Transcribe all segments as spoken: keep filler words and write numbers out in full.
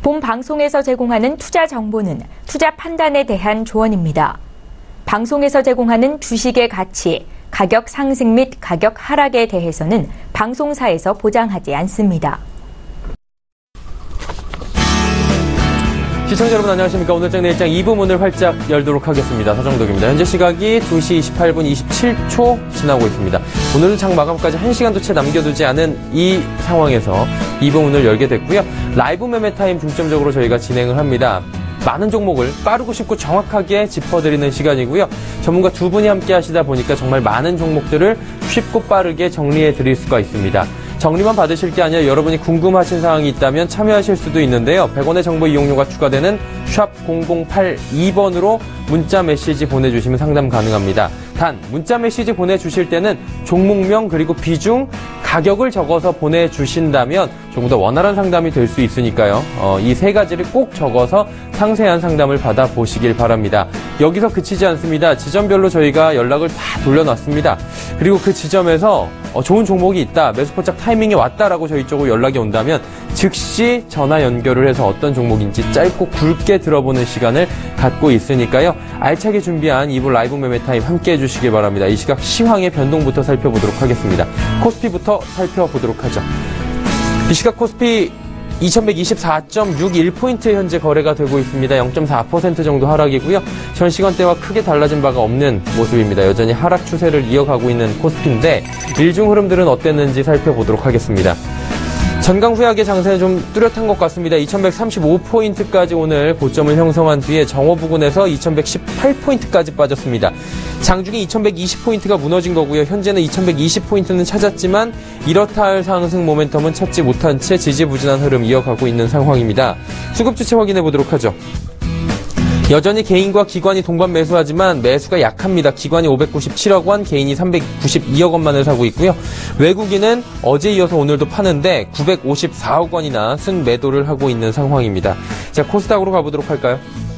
본 방송에서 제공하는 투자 정보는 투자 판단에 대한 조언입니다. 방송에서 제공하는 주식의 가치, 가격 상승 및 가격 하락에 대해서는 방송사에서 보장하지 않습니다. 시청자 여러분 안녕하십니까. 오늘 장내일장 이 부 문을 활짝 열도록 하겠습니다. 서정덕입니다. 현재 시각이 두 시 이십팔 분 이십칠 초 지나고 있습니다. 오늘은 장 마감까지 한 시간도 채 남겨두지 않은 이 상황에서 이 부 문을 열게 됐고요. 라이브 매매 타임 중점적으로 저희가 진행을 합니다. 많은 종목을 빠르고 쉽고 정확하게 짚어드리는 시간이고요. 전문가 두 분이 함께 하시다 보니까 정말 많은 종목들을 쉽고 빠르게 정리해 드릴 수가 있습니다. 정리만 받으실 게 아니라 여러분이 궁금하신 사항이 있다면 참여하실 수도 있는데요. 백 원의 정보 이용료가 추가되는 샵 공공팔이 번으로 문자 메시지 보내주시면 상담 가능합니다. 단 문자 메시지 보내주실 때는 종목명 그리고 비중, 가격을 적어서 보내주신다면 조금 더 원활한 상담이 될 수 있으니까요. 어, 이 세 가지를 꼭 적어서 상세한 상담을 받아보시길 바랍니다. 여기서 그치지 않습니다. 지점별로 저희가 연락을 다 돌려놨습니다. 그리고 그 지점에서 어, 좋은 종목이 있다, 매수포착 타이밍이 왔다라고 저희 쪽으로 연락이 온다면 즉시 전화 연결을 해서 어떤 종목인지 짧고 굵게 들어보는 시간을 갖고 있으니까요. 알차게 준비한 이 부 라이브 매매 타임 함께해 주시길 바랍니다. 이 시각 시황의 변동부터 살펴보도록 하겠습니다. 코스피부터 살펴보도록 하죠. 이 시각 코스피 이천백이십사 점 육일 포인트 현재 거래가 되고 있습니다. 영 점 사 퍼센트 정도 하락이고요. 전 시간대와 크게 달라진 바가 없는 모습입니다. 여전히 하락 추세를 이어가고 있는 코스피인데 일중 흐름들은 어땠는지 살펴보도록 하겠습니다. 전강 후약의 장세는 좀 뚜렷한 것 같습니다. 이천백삼십오 포인트까지 오늘 고점을 형성한 뒤에 정오 부근에서 이천백십팔 포인트까지 빠졌습니다. 장중에 이천백이십 포인트가 무너진 거고요. 현재는 이천백이십 포인트는 찾았지만 이렇다 할 상승 모멘텀은 찾지 못한 채 지지부진한 흐름 이어가고 있는 상황입니다. 수급 주체 확인해 보도록 하죠. 여전히 개인과 기관이 동반 매수하지만 매수가 약합니다. 기관이 오백구십칠억 원, 개인이 삼백구십이억 원만을 사고 있고요. 외국인은 어제 이어서 오늘도 파는데 구백오십사억 원이나 순매도를 하고 있는 상황입니다. 자, 코스닥으로 가보도록 할까요?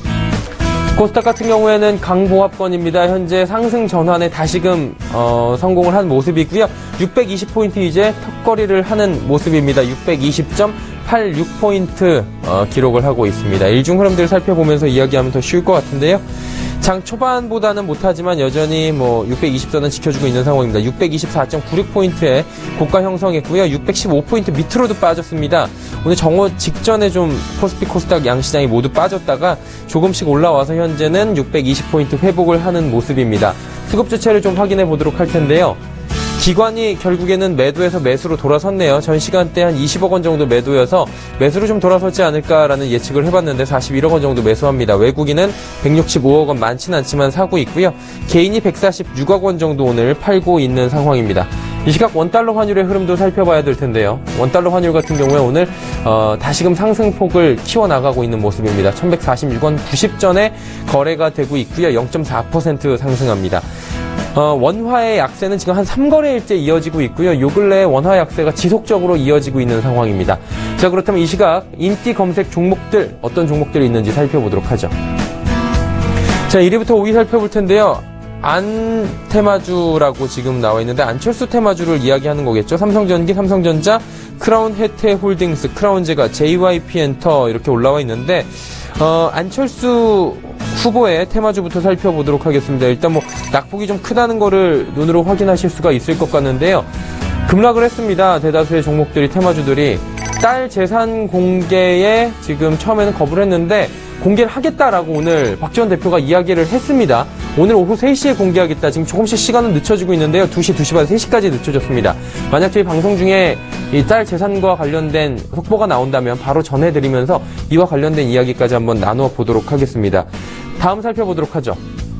코스닥 같은 경우에는 강보합권입니다. 현재 상승 전환에 다시금 어, 성공을 한 모습이고요. 육백이십 포인트 이제 턱걸이를 하는 모습입니다. 육백이십 점 팔육 포인트 어, 기록을 하고 있습니다. 일중 흐름들을 살펴보면서 이야기하면 더 쉬울 것 같은데요. 장 초반보다는 못하지만 여전히 뭐 육백이십 선은 지켜주고 있는 상황입니다. 육백이십사 점 구육 포인트에 고가 형성했고요. 육백십오 포인트 밑으로도 빠졌습니다. 오늘 정오 직전에 좀 코스피 코스닥 양시장이 모두 빠졌다가 조금씩 올라와서 현재는 육백이십 포인트 회복을 하는 모습입니다. 수급 주체를 좀 확인해 보도록 할 텐데요. 기관이 결국에는 매도에서 매수로 돌아섰네요. 전 시간대 한 이십억 원 정도 매도여서 매수로 좀 돌아섰지 않을까라는 예측을 해봤는데 사십일억 원 정도 매수합니다. 외국인은 백육십오억 원 많지는 않지만 사고 있고요. 개인이 백사십육억 원 정도 오늘 팔고 있는 상황입니다. 이 시각 원달러 환율의 흐름도 살펴봐야 될 텐데요. 원달러 환율 같은 경우에 오늘 어, 다시금 상승폭을 키워나가고 있는 모습입니다. 천백사십육 원 구십 전에 거래가 되고 있고요. 영 점 사 퍼센트 상승합니다. 어, 원화의 약세는 지금 한 삼 거래일째 이어지고 있고요. 요 근래 원화 약세가 지속적으로 이어지고 있는 상황입니다. 자, 그렇다면 이 시각 인기 검색 종목들 어떤 종목들이 있는지 살펴보도록 하죠. 자, 일 위부터 오 위 살펴볼 텐데요. 안테마주라고 지금 나와 있는데 안철수 테마주를 이야기하는 거겠죠. 삼성전기, 삼성전자, 크라운 혜태홀딩스, 크라운제가, 제이와이피엔터 이렇게 올라와 있는데 어, 안철수 후보의 테마주부터 살펴보도록 하겠습니다. 일단 뭐 낙폭이 좀 크다는 거를 눈으로 확인하실 수가 있을 것 같는데요. 급락을 했습니다. 대다수의 종목들이, 테마주들이 딸 재산 공개에 지금 처음에는 거부를 했는데 공개를 하겠다라고 오늘 박지원 대표가 이야기를 했습니다. 오늘 오후 세 시에 공개하겠다. 지금 조금씩 시간은 늦춰지고 있는데요. 두 시, 두 시 반, 세 시까지 늦춰졌습니다. 만약 저희 방송 중에 이 딸 재산과 관련된 속보가 나온다면 바로 전해드리면서 이와 관련된 이야기까지 한번 나누어 보도록 하겠습니다. 다음 살펴보도록 하죠.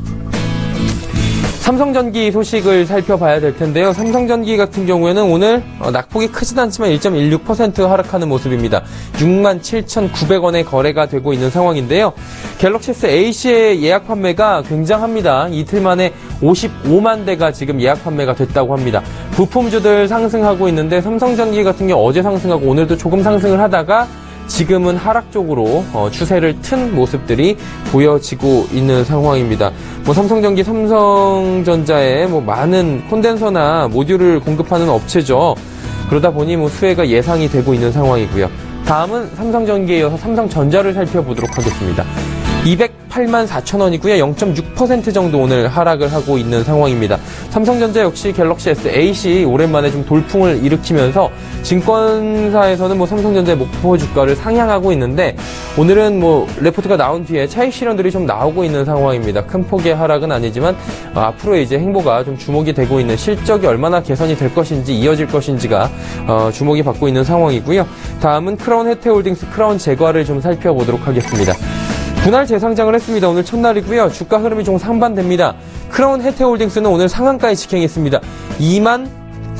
삼성전기 소식을 살펴봐야 될 텐데요. 삼성전기 같은 경우에는 오늘 낙폭이 크진 않지만 일 점 일육 퍼센트 하락하는 모습입니다. 육만 칠천구백 원에 거래가 되고 있는 상황인데요. 갤럭시스 A씨의 예약 판매가 굉장합니다. 이틀 만에 오십오만 대가 지금 예약 판매가 됐다고 합니다. 부품주들 상승하고 있는데 삼성전기 같은 경우 어제 상승하고 오늘도 조금 상승을 하다가 지금은 하락 쪽으로 어, 추세를 튼 모습들이 보여지고 있는 상황입니다. 뭐 삼성전기, 삼성전자에 뭐 많은 콘덴서나 모듈을 공급하는 업체죠. 그러다 보니 뭐 수혜가 예상이 되고 있는 상황이고요. 다음은 삼성전기에 이어서 삼성전자를 살펴보도록 하겠습니다. 이백팔만 사천 원이고요. 영 점 육 퍼센트 정도 오늘 하락을 하고 있는 상황입니다. 삼성전자 역시 갤럭시 에스 에잇이 오랜만에 좀 돌풍을 일으키면서 증권사에서는 뭐 삼성전자의 목표 주가를 상향하고 있는데 오늘은 뭐 레포트가 나온 뒤에 차익 실현들이 좀 나오고 있는 상황입니다. 큰 폭의 하락은 아니지만 어, 앞으로 이제 행보가 좀 주목이 되고 있는 실적이 얼마나 개선이 될 것인지 이어질 것인지가 어, 주목이 받고 있는 상황이고요. 다음은 크라운 해태홀딩스 크라운 제과를 좀 살펴보도록 하겠습니다. 분할 재상장을 했습니다. 오늘 첫날이고요. 주가 흐름이 좀 상반됩니다. 크라운 해태홀딩스는 오늘 상한가에 직행했습니다. 이만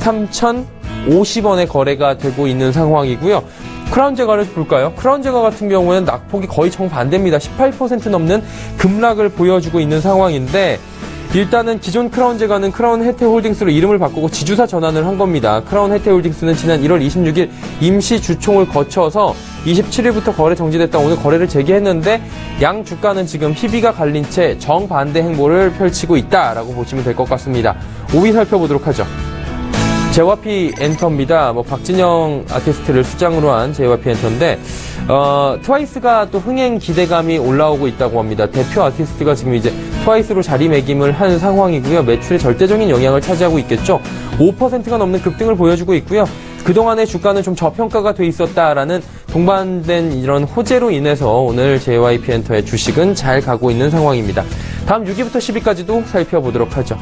삼천오십 원에 거래가 되고 있는 상황이고요. 크라운 제과를 볼까요? 크라운 제과 같은 경우에는 낙폭이 거의 정반대입니다. 십팔 퍼센트 넘는 급락을 보여주고 있는 상황인데 일단은 기존 크라운 제과는 크라운 해태홀딩스로 이름을 바꾸고 지주사 전환을 한 겁니다. 크라운 해태홀딩스는 지난 일월 이십육일 임시 주총을 거쳐서 이십칠일부터 거래 정지됐다 오늘 거래를 재개했는데 양 주가는 지금 희비가 갈린 채 정반대 행보를 펼치고 있다라고 보시면 될 것 같습니다. 오 위 살펴보도록 하죠. 제이와이피 엔터입니다. 뭐 박진영 아티스트를 수장으로 한 제이와이피 엔터인데 어, 트와이스가 또 흥행 기대감이 올라오고 있다고 합니다. 대표 아티스트가 지금 이제 트와이스로 자리매김을 한 상황이고요. 매출에 절대적인 영향을 차지하고 있겠죠. 오 퍼센트가 넘는 급등을 보여주고 있고요. 그동안의 주가는 좀 저평가가 돼 있었다라는 동반된 이런 호재로 인해서 오늘 제이와이피 엔터의 주식은 잘 가고 있는 상황입니다. 다음 육 위부터 십 위까지도 살펴보도록 하죠.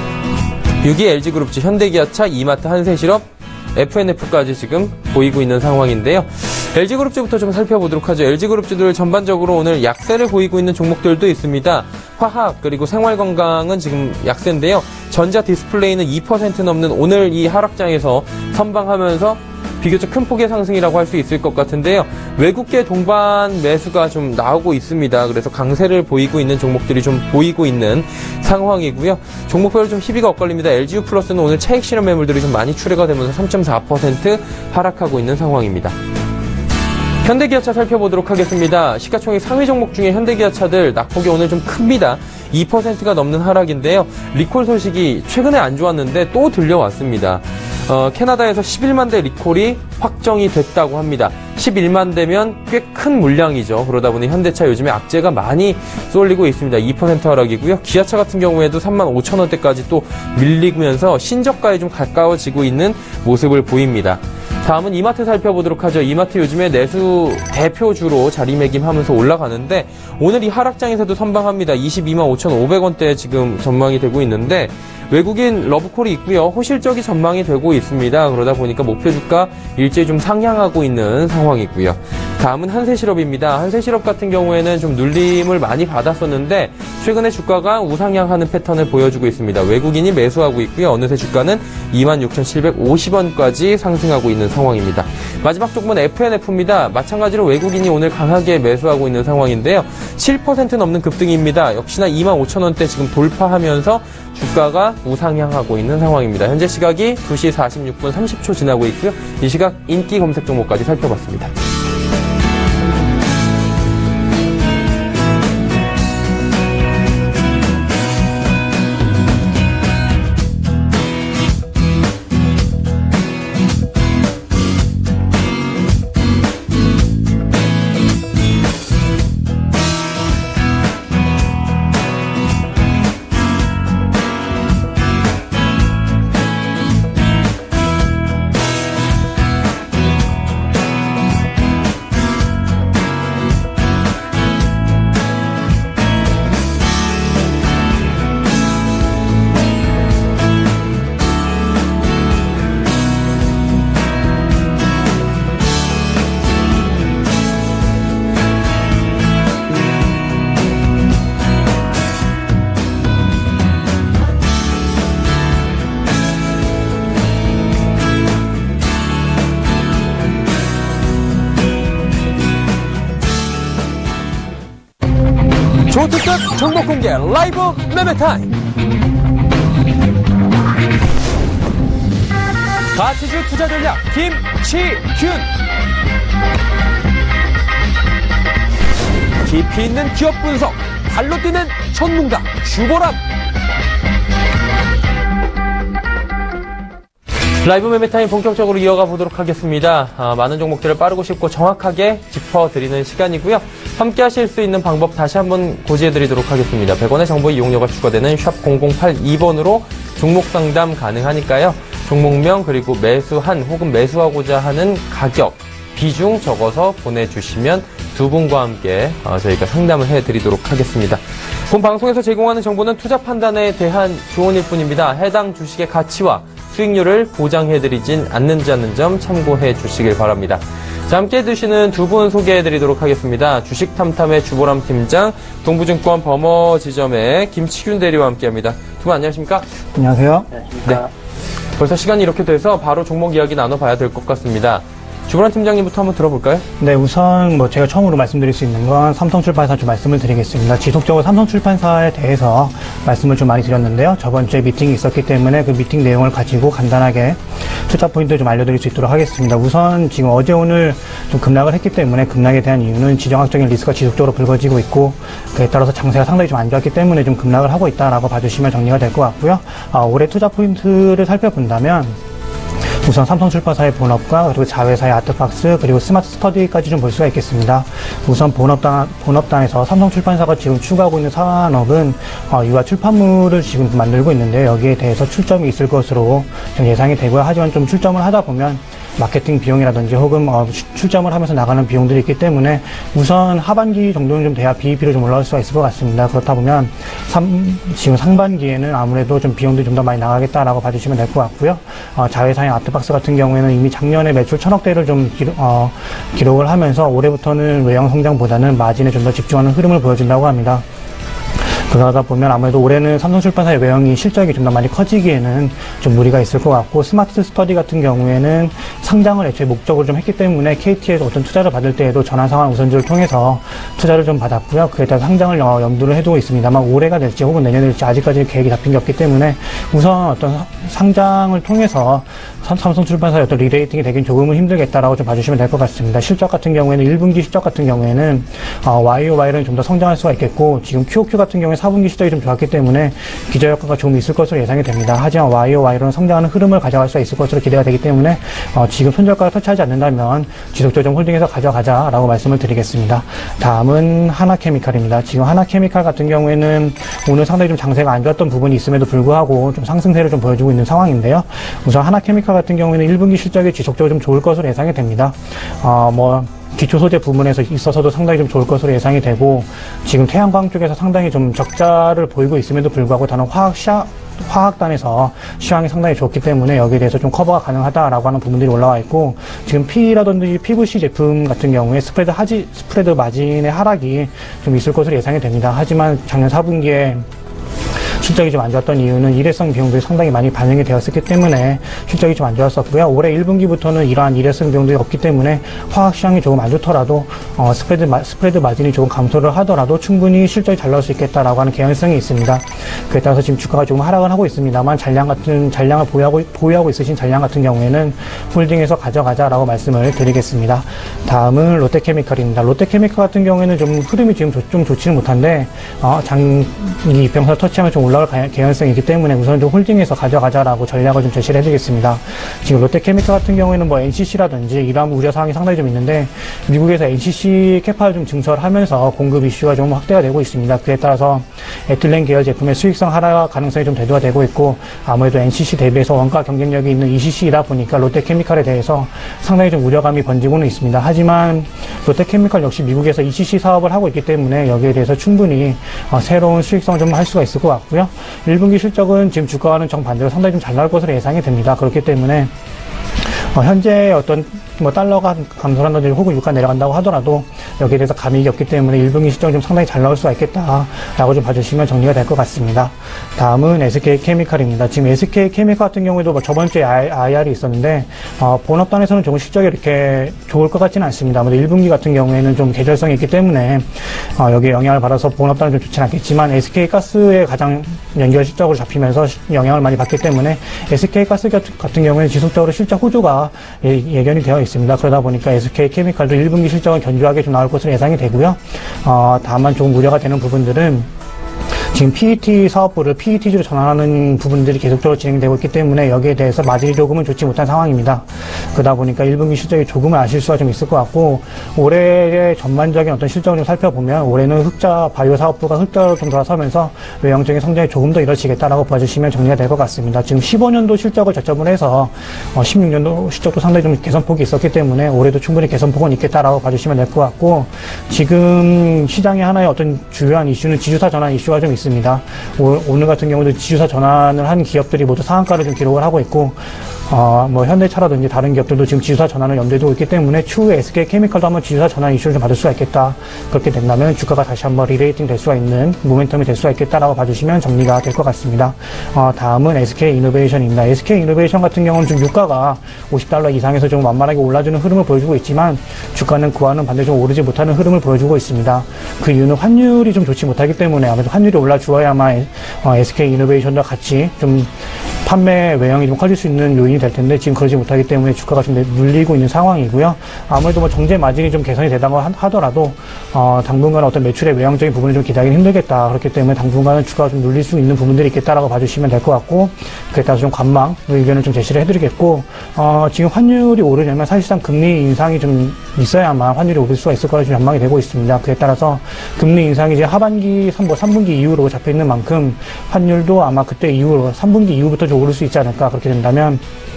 육 위 엘지그룹주, 현대기아차, 이마트, 한세실업, 에프엔에프까지 지금 보이고 있는 상황인데요. 엘지그룹주부터 좀 살펴보도록 하죠. 엘지그룹주들 전반적으로 오늘 약세를 보이고 있는 종목들도 있습니다. 화학 그리고 생활건강은 지금 약세인데요. 전자 디스플레이는 이 퍼센트 넘는 오늘 이 하락장에서 선방하면서 비교적 큰 폭의 상승이라고 할 수 있을 것 같은데요. 외국계 동반 매수가 좀 나오고 있습니다. 그래서 강세를 보이고 있는 종목들이 좀 보이고 있는 상황이고요. 종목별로 좀 희비가 엇갈립니다. 엘지유 플러스는 오늘 차익 실현 매물들이 좀 많이 출회가 되면서 삼 점 사 퍼센트 하락하고 있는 상황입니다. 현대기아차 살펴보도록 하겠습니다. 시가총액 상위 종목 중에 현대기아차들 낙폭이 오늘 좀 큽니다. 이 퍼센트가 넘는 하락인데요. 리콜 소식이 최근에 안 좋았는데 또 들려왔습니다. 어, 캐나다에서 십일만 대 리콜이 확정이 됐다고 합니다. 십일만 대면 꽤 큰 물량이죠. 그러다 보니 현대차 요즘에 악재가 많이 쏠리고 있습니다. 이 퍼센트 하락이고요. 기아차 같은 경우에도 삼만 오천 원대까지 또 밀리면서 신저가에 좀 가까워지고 있는 모습을 보입니다. 다음은 이마트 살펴보도록 하죠. 이마트 요즘에 내수 대표주로 자리매김하면서 올라가는데 오늘 이 하락장에서도 선방합니다. 이십이만 오천오백 원대에 지금 전망이 되고 있는데 외국인 러브콜이 있고요. 호실적이 전망이 되고 있습니다. 그러다 보니까 목표 주가 일제히 좀 상향하고 있는 상황이고요. 다음은 한세실업입니다. 한세실업 같은 경우에는 좀 눌림을 많이 받았었는데 최근에 주가가 우상향하는 패턴을 보여주고 있습니다. 외국인이 매수하고 있고요. 어느새 주가는 이만 육천칠백오십 원까지 상승하고 있는 상황입니다. 마지막 종목은 에프엔에프입니다. 마찬가지로 외국인이 오늘 강하게 매수하고 있는 상황인데요. 칠 퍼센트 넘는 급등입니다. 역시나 이만 오천 원대 지금 돌파하면서 주가가 우상향하고 있는 상황입니다. 현재 시각이 두 시 사십육 분 삼십 초 지나고 있고요. 이 시각 인기 검색 종목까지 살펴봤습니다. 초특급 종목 공개 라이브 매매 타임. 가치주 투자 전략 김치균. 깊이 있는 기업 분석, 발로 뛰는 전문가 주보람. 라이브 매매타임 본격적으로 이어가 보도록 하겠습니다. 아, 많은 종목들을 빠르고 쉽고 정확하게 짚어드리는 시간이고요. 함께 하실 수 있는 방법 다시 한번 고지해드리도록 하겠습니다. 백 원의 정보 이용료가 추가되는 샵 공공팔이 번으로 종목 상담 가능하니까요. 종목명 그리고 매수한 혹은 매수하고자 하는 가격, 비중 적어서 보내주시면 두 분과 함께 어, 저희가 상담을 해드리도록 하겠습니다. 본 방송에서 제공하는 정보는 투자 판단에 대한 조언일 뿐입니다. 해당 주식의 가치와 수익률을 보장해드리진 않는지 않는 점 참고해 주시길 바랍니다. 자, 함께 해주시는 두 분 소개해드리도록 하겠습니다. 주식탐탐의 주보람 팀장, 동부증권 범어지점의 김치균 대리와 함께합니다. 두 분 안녕하십니까? 안녕하세요. 네. 벌써 시간이 이렇게 돼서 바로 종목 이야기 나눠봐야 될 것 같습니다. 주보람 팀장님부터 한번 들어볼까요? 네, 우선 뭐 제가 처음으로 말씀드릴 수 있는 건 삼성출판사 좀 말씀을 드리겠습니다. 지속적으로 삼성출판사에 대해서 말씀을 좀 많이 드렸는데요. 저번 주에 미팅이 있었기 때문에 그 미팅 내용을 가지고 간단하게 투자 포인트 좀 알려드릴 수 있도록 하겠습니다. 우선 지금 어제 오늘 좀 급락을 했기 때문에 급락에 대한 이유는 지정학적인 리스크가 지속적으로 불거지고 있고 그에 따라서 장세가 상당히 좀 안 좋았기 때문에 좀 급락을 하고 있다라고 봐주시면 정리가 될 것 같고요. 아, 올해 투자 포인트를 살펴본다면 우선 삼성출판사의 본업과 그리고 자회사의 아트박스 그리고 스마트 스터디까지 좀 볼 수가 있겠습니다. 우선 본업단, 본업단에서 삼성출판사가 지금 추구하고 있는 산업은 어, 유아 출판물을 지금 만들고 있는데 여기에 대해서 출점이 있을 것으로 좀 예상이 되고요. 하지만 좀 출점을 하다 보면 마케팅 비용이라든지 혹은 어, 출점을 하면서 나가는 비용들이 있기 때문에 우선 하반기 정도는 좀 돼야 비이피로 좀 올라올 수가 있을 것 같습니다. 그렇다 보면 삼, 지금 상반기에는 아무래도 좀 비용들이 좀 더 많이 나가겠다라고 봐주시면 될 것 같고요. 어, 자회사인 아트박스 같은 경우에는 이미 작년에 매출 천억대를 좀 기록, 어, 기록을 하면서 올해부터는 외형 성장보다는 마진에 좀 더 집중하는 흐름을 보여준다고 합니다. 그러다 보면 아무래도 올해는 삼성출판사의 외형이 실적이 좀 더 많이 커지기에는 좀 무리가 있을 것 같고 스마트 스터디 같은 경우에는 상장을 애초에 목적으로 좀 했기 때문에 케이티에서 어떤 투자를 받을 때에도 전환상환 우선주를 통해서 투자를 좀 받았고요. 그에 따라 상장을 염두를 해두고 있습니다만 올해가 될지 혹은 내년에 될지 아직까지 계획이 잡힌 게 없기 때문에 우선 어떤 상장을 통해서 삼성출판사의 어떤 리레이팅이 되긴 조금은 힘들겠다라고 좀 봐주시면 될 것 같습니다. 실적 같은 경우에는 일 분기 실적 같은 경우에는 어, 와이오와이는 좀 더 성장할 수가 있겠고 지금 큐오큐 같은 경우에 사 분기 실적이 좀 좋았기 때문에 기저효과가 좀 있을 것으로 예상이 됩니다. 하지만 와이오와이로는 성장하는 흐름을 가져갈 수 있을 것으로 기대가 되기 때문에 어, 지금 손절가를 터치하지 않는다면 지속적으로 좀 홀딩해서 가져가자라고 말씀을 드리겠습니다. 다음은 하나케미칼입니다. 지금 하나케미칼 같은 경우에는 오늘 상당히 좀 장세가 안 좋았던 부분이 있음에도 불구하고 좀 상승세를 좀 보여주고 있는 상황인데요. 우선 하나케미칼 같은 경우에는 일 분기 실적이 지속적으로 좀 좋을 것으로 예상이 됩니다. 어, 뭐 기초 소재 부문에서 있어서도 상당히 좀 좋을 것으로 예상이 되고 지금 태양광 쪽에서 상당히 좀 적자를 보이고 있음에도 불구하고 다른 화학 시야 화학단에서 시황이 상당히 좋기 때문에 여기에 대해서 좀 커버가 가능하다라고 하는 부분들이 올라와 있고 지금 P라든지 피브이씨 제품 같은 경우에 스프레드 하지 스프레드 마진의 하락이 좀 있을 것으로 예상이 됩니다. 하지만 작년 사 분기에 실적이 좀 안 좋았던 이유는 일회성 비용들이 상당히 많이 반영이 되었기 때문에 실적이 좀 안 좋았었고요. 올해 일 분기부터는 이러한 일회성 비용들이 없기 때문에 화학 시황이 조금 안 좋더라도 어, 스프레드, 마, 스프레드 마진이 조금 감소를 하더라도 충분히 실적이 잘 나올 수 있겠다라고 하는 개연성이 있습니다. 그에 따라서 지금 주가가 조금 하락을 하고 있습니다만 잔량 같은 잔량을 보유하고, 보유하고 있으신 잔량 같은 경우에는 홀딩해서 가져가자라고 말씀을 드리겠습니다. 다음은 롯데케미칼입니다. 롯데케미칼 같은 경우에는 좀 흐름이 지금 조, 좀 좋지는 못한데 어, 장기 이평선을 터치하면 좀 올라올 개연성이 있기 때문에 우선 좀 홀딩해서 가져가자라고 전략을 좀 제시를 해드리겠습니다. 지금 롯데케미칼 같은 경우에는 뭐 엔씨씨라든지 이러한 우려사항이 상당히 좀 있는데 미국에서 엔씨씨 캐파를 좀 증설하면서 공급 이슈가 좀 확대가 되고 있습니다. 그에 따라서 에틸렌 계열 제품의 수익성 하락 가능성이 좀 대두가 되고 있고 아무래도 엔씨씨 대비해서 원가 경쟁력이 있는 이씨씨이다 보니까 롯데케미칼에 대해서 상당히 좀 우려감이 번지고는 있습니다. 하지만 롯데케미칼 역시 미국에서 이씨씨 사업을 하고 있기 때문에 여기에 대해서 충분히 어, 새로운 수익성을 좀 할 수가 있을 것 같고요. 일 분기 실적은 지금 주가와는 정반대로 상당히 좀 잘 나올 것으로 예상이 됩니다. 그렇기 때문에 어, 현재 어떤 뭐 달러가 감소한다든지 혹은 유가 내려간다고 하더라도 여기에 대해서 감익이 없기 때문에 일 분기 실적이 좀 상당히 잘 나올 수가 있겠다라고 좀 봐주시면 정리가 될 것 같습니다. 다음은 에스케이케미칼입니다. 지금 에스케이케미칼 같은 경우에도 뭐 저번 주에 아이알이 있었는데 어, 본업단에서는 조금 실적이 이렇게 좋을 것 같지는 않습니다. 아무래도 일 분기 같은 경우에는 좀 계절성이 있기 때문에 어, 여기에 영향을 받아서 본업단은 좀 좋지는 않겠지만 에스케이가스에 가장 연결 실적으로 잡히면서 영향을 많이 받기 때문에 에스케이가스 같은 경우에는 지속적으로 실적 호조가 예, 예견이 되어 있습니다. 그러다 보니까 에스케이케미칼도 일 분기 실적은 견조하게 좀 나올 것으로 예상이 되고요. 어, 다만 조금 우려가 되는 부분들은 지금 피이티 사업부를 피이티지로 전환하는 부분들이 계속적으로 진행되고 있기 때문에 여기에 대해서 마진이 조금은 좋지 못한 상황입니다. 그러다 보니까 일 분기 실적이 조금은 아실 수가 좀 있을 것 같고, 올해의 전반적인 어떤 실적을 좀 살펴보면 올해는 흑자 바이오 사업부가 흑자로 좀 돌아서면서 외형적인 성장이 조금 더 이뤄지겠다라고 봐주시면 정리가 될 것 같습니다. 지금 십오 년도 실적을 저점을 해서 어, 십육 년도 실적도 상당히 좀 개선폭이 있었기 때문에 올해도 충분히 개선폭은 있겠다라고 봐주시면 될 것 같고, 지금 시장의 하나의 어떤 주요한 이슈는 지주사 전환 이슈가 좀 있습니다. 오, 오늘 같은 경우도 지주사 전환을 한 기업들이 모두 상한가를 좀 기록을 하고 있고, 어, 뭐, 현대차라든지 다른 기업들도 지금 지주사 전환을 염두에 두고 있기 때문에 추후에 에스케이케미칼도 한번 지주사 전환 이슈를 좀 받을 수가 있겠다. 그렇게 된다면 주가가 다시 한번 리레이팅 될 수가 있는 모멘텀이 될 수가 있겠다라고 봐주시면 정리가 될 것 같습니다. 어, 다음은 에스케이이노베이션입니다. 에스케이이노베이션 같은 경우는 좀 유가가 오십 달러 이상에서 좀 만만하게 올라주는 흐름을 보여주고 있지만 주가는 그와는 반대로 좀 오르지 못하는 흐름을 보여주고 있습니다. 그 이유는 환율이 좀 좋지 못하기 때문에 아무래도 환율이 올라주어야만 어, 에스케이이노베이션과 같이 좀 판매 외형이 좀 커질 수 있는 요인이 될 텐데 지금 그러지 못하기 때문에 주가가 좀 눌리고 있는 상황이고요. 아무래도 뭐 정제 마진이 좀 개선이 되다고 하더라도 어, 당분간 어떤 매출의 외형적인 부분을 좀 기대하기는 힘들겠다. 그렇기 때문에 당분간은 주가가 좀 눌릴 수 있는 부분들이 있겠다라고 봐주시면 될 것 같고, 그에 따라서 좀 관망 의견을 좀 제시를 해드리겠고, 어, 지금 환율이 오르려면 사실상 금리 인상이 좀 있어야만 환율이 오를 수가 있을 거라 좀 전망이 되고 있습니다. 그에 따라서 금리 인상이 이제 하반기 삼 분기 이후로 잡혀 있는 만큼 환율도 아마 그때 이후로 삼 분기 이후부터 좀 오를 수 있지 않을까. 그렇게 된다면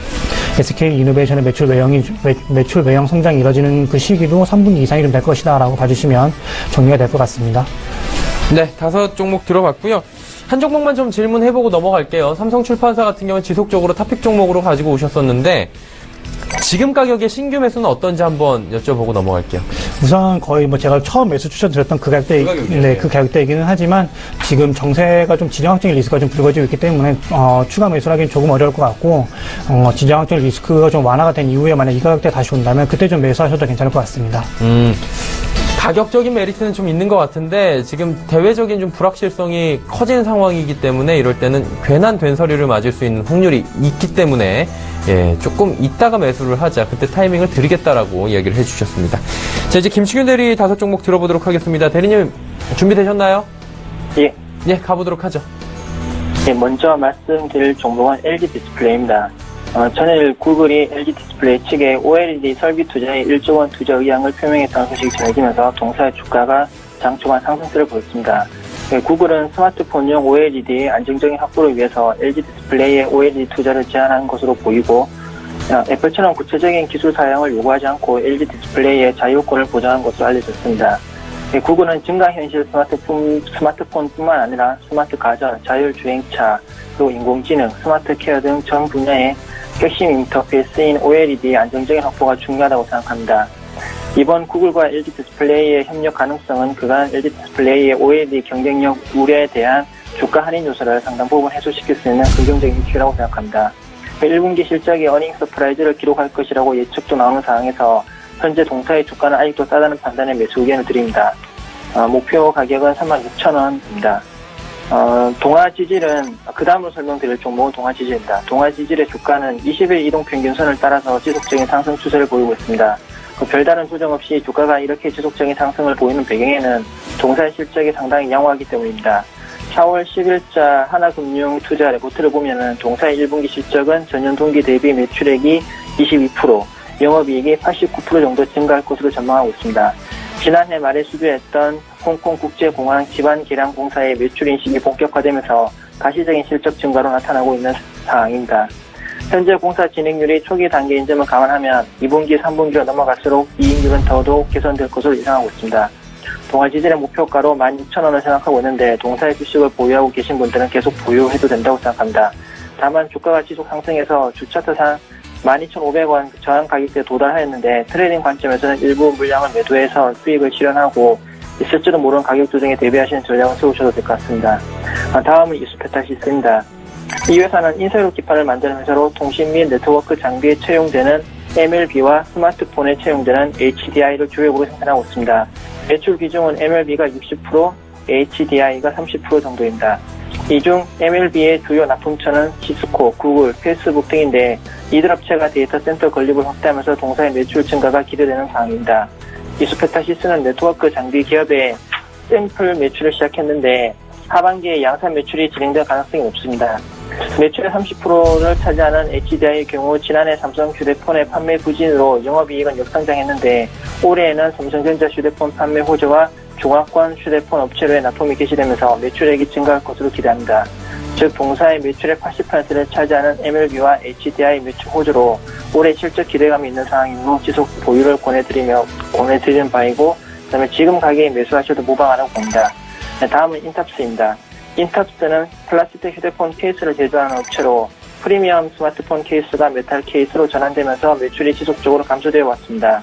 에스케이이노베이션의 매출 외형이, 매, 매출 외형 성장이 이뤄지는 그 시기도 삼 분기 이상이 좀 될 것이다 라고 봐주시면 정리가 될 것 같습니다. 네, 다섯 종목 들어봤고요. 한 종목만 좀 질문해보고 넘어갈게요. 삼성출판사 같은 경우는 지속적으로 탑픽 종목으로 가지고 오셨었는데 지금 가격의 신규 매수는 어떤지 한번 여쭤보고 넘어갈게요. 우선 거의 뭐 제가 처음 매수 추천드렸던 그 가격대, 그 네, 그 가격대이기는 하지만 지금 정세가 좀 지정학적인 리스크가 좀 불거지고 있기 때문에 어, 추가 매수를 하기는 조금 어려울 것 같고, 어, 지정학적인 리스크가 좀 완화가 된 이후에 만약 이 가격대 다시 온다면 그때 좀 매수하셔도 괜찮을 것 같습니다. 음. 가격적인 메리트는 좀 있는 것 같은데 지금 대외적인 좀 불확실성이 커진 상황이기 때문에 이럴 때는 괜한 된서리를 맞을 수 있는 확률이 있기 때문에 예, 조금 이따가 매수를 하자. 그때 타이밍을 드리겠다라고 이야기를 해주셨습니다. 자, 이제 김충현 대리 다섯 종목 들어보도록 하겠습니다. 대리님 준비되셨나요? 예. 예, 가보도록 하죠. 예, 먼저 말씀드릴 종목은 엘지 디스플레이입니다. 어, 전일 구글이 엘지 디스플레이 측에 오엘이디 설비 투자에 일조 원 투자 의향을 표명했다는 소식이 전해지면서 동사의 주가가 장초반 상승세를 보였습니다. 예, 구글은 스마트폰용 오엘이디 안정적인 확보를 위해서 엘지 디스플레이에 오엘이디 투자를 제한한 것으로 보이고, 어, 애플처럼 구체적인 기술 사양을 요구하지 않고 엘지 디스플레이의 자유권을 보장한 것으로 알려졌습니다. 예, 구글은 증강현실 스마트폰, 스마트폰뿐만 아니라 스마트 가전, 자율주행차, 그리고 인공지능, 스마트 케어 등 전 분야의 핵심 인터페이스인 오엘이디 안정적인 확보가 중요하다고 생각합니다. 이번 구글과 엘지 디스플레이의 협력 가능성은 그간 엘지 디스플레이의 오엘이디 경쟁력 우려에 대한 주가 할인 요소를 상당 부분 해소시킬 수 있는 긍정적인 이슈라고 생각합니다. 일 분기 실적이 어닝 서프라이즈를 기록할 것이라고 예측도 나오는 상황에서 현재 동사의 주가는 아직도 싸다는 판단에 매수 의견을 드립니다. 어, 목표 가격은 삼만 육천 원입니다. 어, 동아지질은, 그 다음으로 설명드릴 종목은 동아지질입니다. 동아지질의 주가는 이십 일 이동평균선을 따라서 지속적인 상승 추세를 보이고 있습니다. 그 별다른 조정 없이 주가가 이렇게 지속적인 상승을 보이는 배경에는 동사의 실적이 상당히 양호하기 때문입니다. 사월 십일자 하나금융투자 레포트를 보면은 동사의 일 분기 실적은 전년 동기 대비 매출액이 이십이 퍼센트, 영업이익이 팔십구 퍼센트 정도 증가할 것으로 전망하고 있습니다. 지난해 말에 수주했던 홍콩국제공항 지반계량공사의 매출 인식이 본격화되면서 가시적인 실적 증가로 나타나고 있는 상황입니다. 현재 공사 진행률이 초기 단계인 점을 감안하면 이 분기, 삼 분기로 넘어갈수록 이익률은 더더욱 개선될 것으로 예상하고 있습니다. 동아지질의 목표가로 만 육천 원을 생각하고 있는데 동사의 주식을 보유하고 계신 분들은 계속 보유해도 된다고 생각합니다. 다만 주가가 지속 상승해서 주차트상 만 이천오백 원 저항 가격대에 도달하였는데 트레이딩 관점에서는 일부 물량을 매도해서 수익을 실현하고 있을지도 모르는 가격 조정에 대비하시는 전략을 세우셔도 될 것 같습니다. 다음은 이수페타시스입니다. 이 회사는 인쇄로 기판을 만드는 회사로 통신 및 네트워크 장비에 채용되는 엠엘비와 스마트폰에 채용되는 에이치디아이를 주력으로 생산하고 있습니다. 매출 비중은 엠엘비가 육십 퍼센트, 에이치디아이가 삼십 퍼센트 정도입니다. 이 중 엠엘비의 주요 납품처는 시스코, 구글, 페이스북 등인데 이들 업체가 데이터 센터 건립을 확대하면서 동사의 매출 증가가 기대되는 상황입니다. 이수페타시스는 네트워크 장비 기업의 샘플 매출을 시작했는데 하반기에 양산 매출이 진행될 가능성이 높습니다. 매출의 삼십 퍼센트를 차지하는 에이치디아이의 경우 지난해 삼성 휴대폰의 판매 부진으로 영업이익은 역상장했는데 올해에는 삼성전자 휴대폰 판매 호조와 중화권 휴대폰 업체로의 납품이 개시되면서 매출액이 증가할 것으로 기대합니다. 즉 동사의 매출의 팔십 퍼센트를 차지하는 엠엘비와 에이치디아이 매출 호조로 올해 실적 기대감이 있는 상황이므로 지속 보유를 권해드리며 권해드리는 바이고, 그다음에 지금 가격에 매수하셔도 무방하다고 봅니다. 네, 다음은 인탑스입니다. 인탑스는 플라스틱 휴대폰 케이스를 제조하는 업체로 프리미엄 스마트폰 케이스가 메탈 케이스로 전환되면서 매출이 지속적으로 감소되어 왔습니다.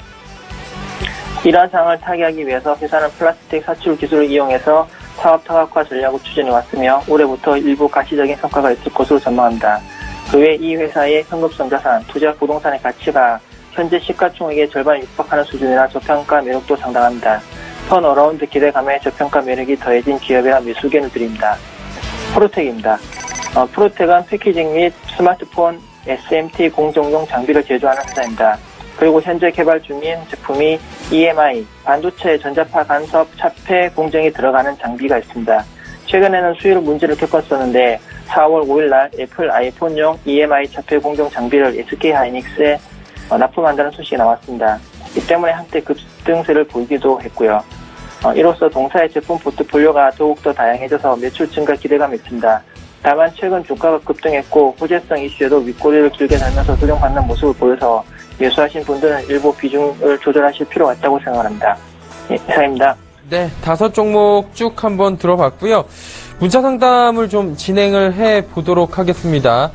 이러한 상황을 타개하기 위해서 회사는 플라스틱 사출 기술을 이용해서 사업 타각화 전략을 추진해 왔으며 올해부터 일부 가시적인 성과가 있을 것으로 전망합니다. 그 외 이 회사의 현금성 자산, 투자 부동산의 가치가 현재 시가총액의 절반에 육박하는 수준이라 저평가 매력도 상당합니다. 턴어라운드 기대감에 저평가 매력이 더해진 기업이라 매수견을 드립니다. 프로텍입니다. 어, 프로텍은 패키징 및 스마트폰 에스엠티 공정용 장비를 제조하는 회사입니다. 그리고 현재 개발 중인 제품이 이엠아이, 반도체 전자파 간섭 차폐 공정이 들어가는 장비가 있습니다. 최근에는 수율 문제를 겪었었는데 사월 오일 날 애플 아이폰용 이엠아이 차폐 공정 장비를 에스케이하이닉스에 어, 납품한다는 소식이 나왔습니다. 이 때문에 한때 급등세를 보이기도 했고요. 어, 이로써 동사의 제품 포트폴리오가 더욱더 다양해져서 매출 증가 기대감이 있습니다. 다만 최근 주가가 급등했고 호재성 이슈에도 윗꼬리를 길게 달면서 조정받는 모습을 보여서 매수하신 분들은 일부 비중을 조절하실 필요가 있다고 생각합니다. 예, 이상입니다. 네, 다섯 종목 쭉 한번 들어봤고요. 문자 상담을 좀 진행을 해보도록 하겠습니다.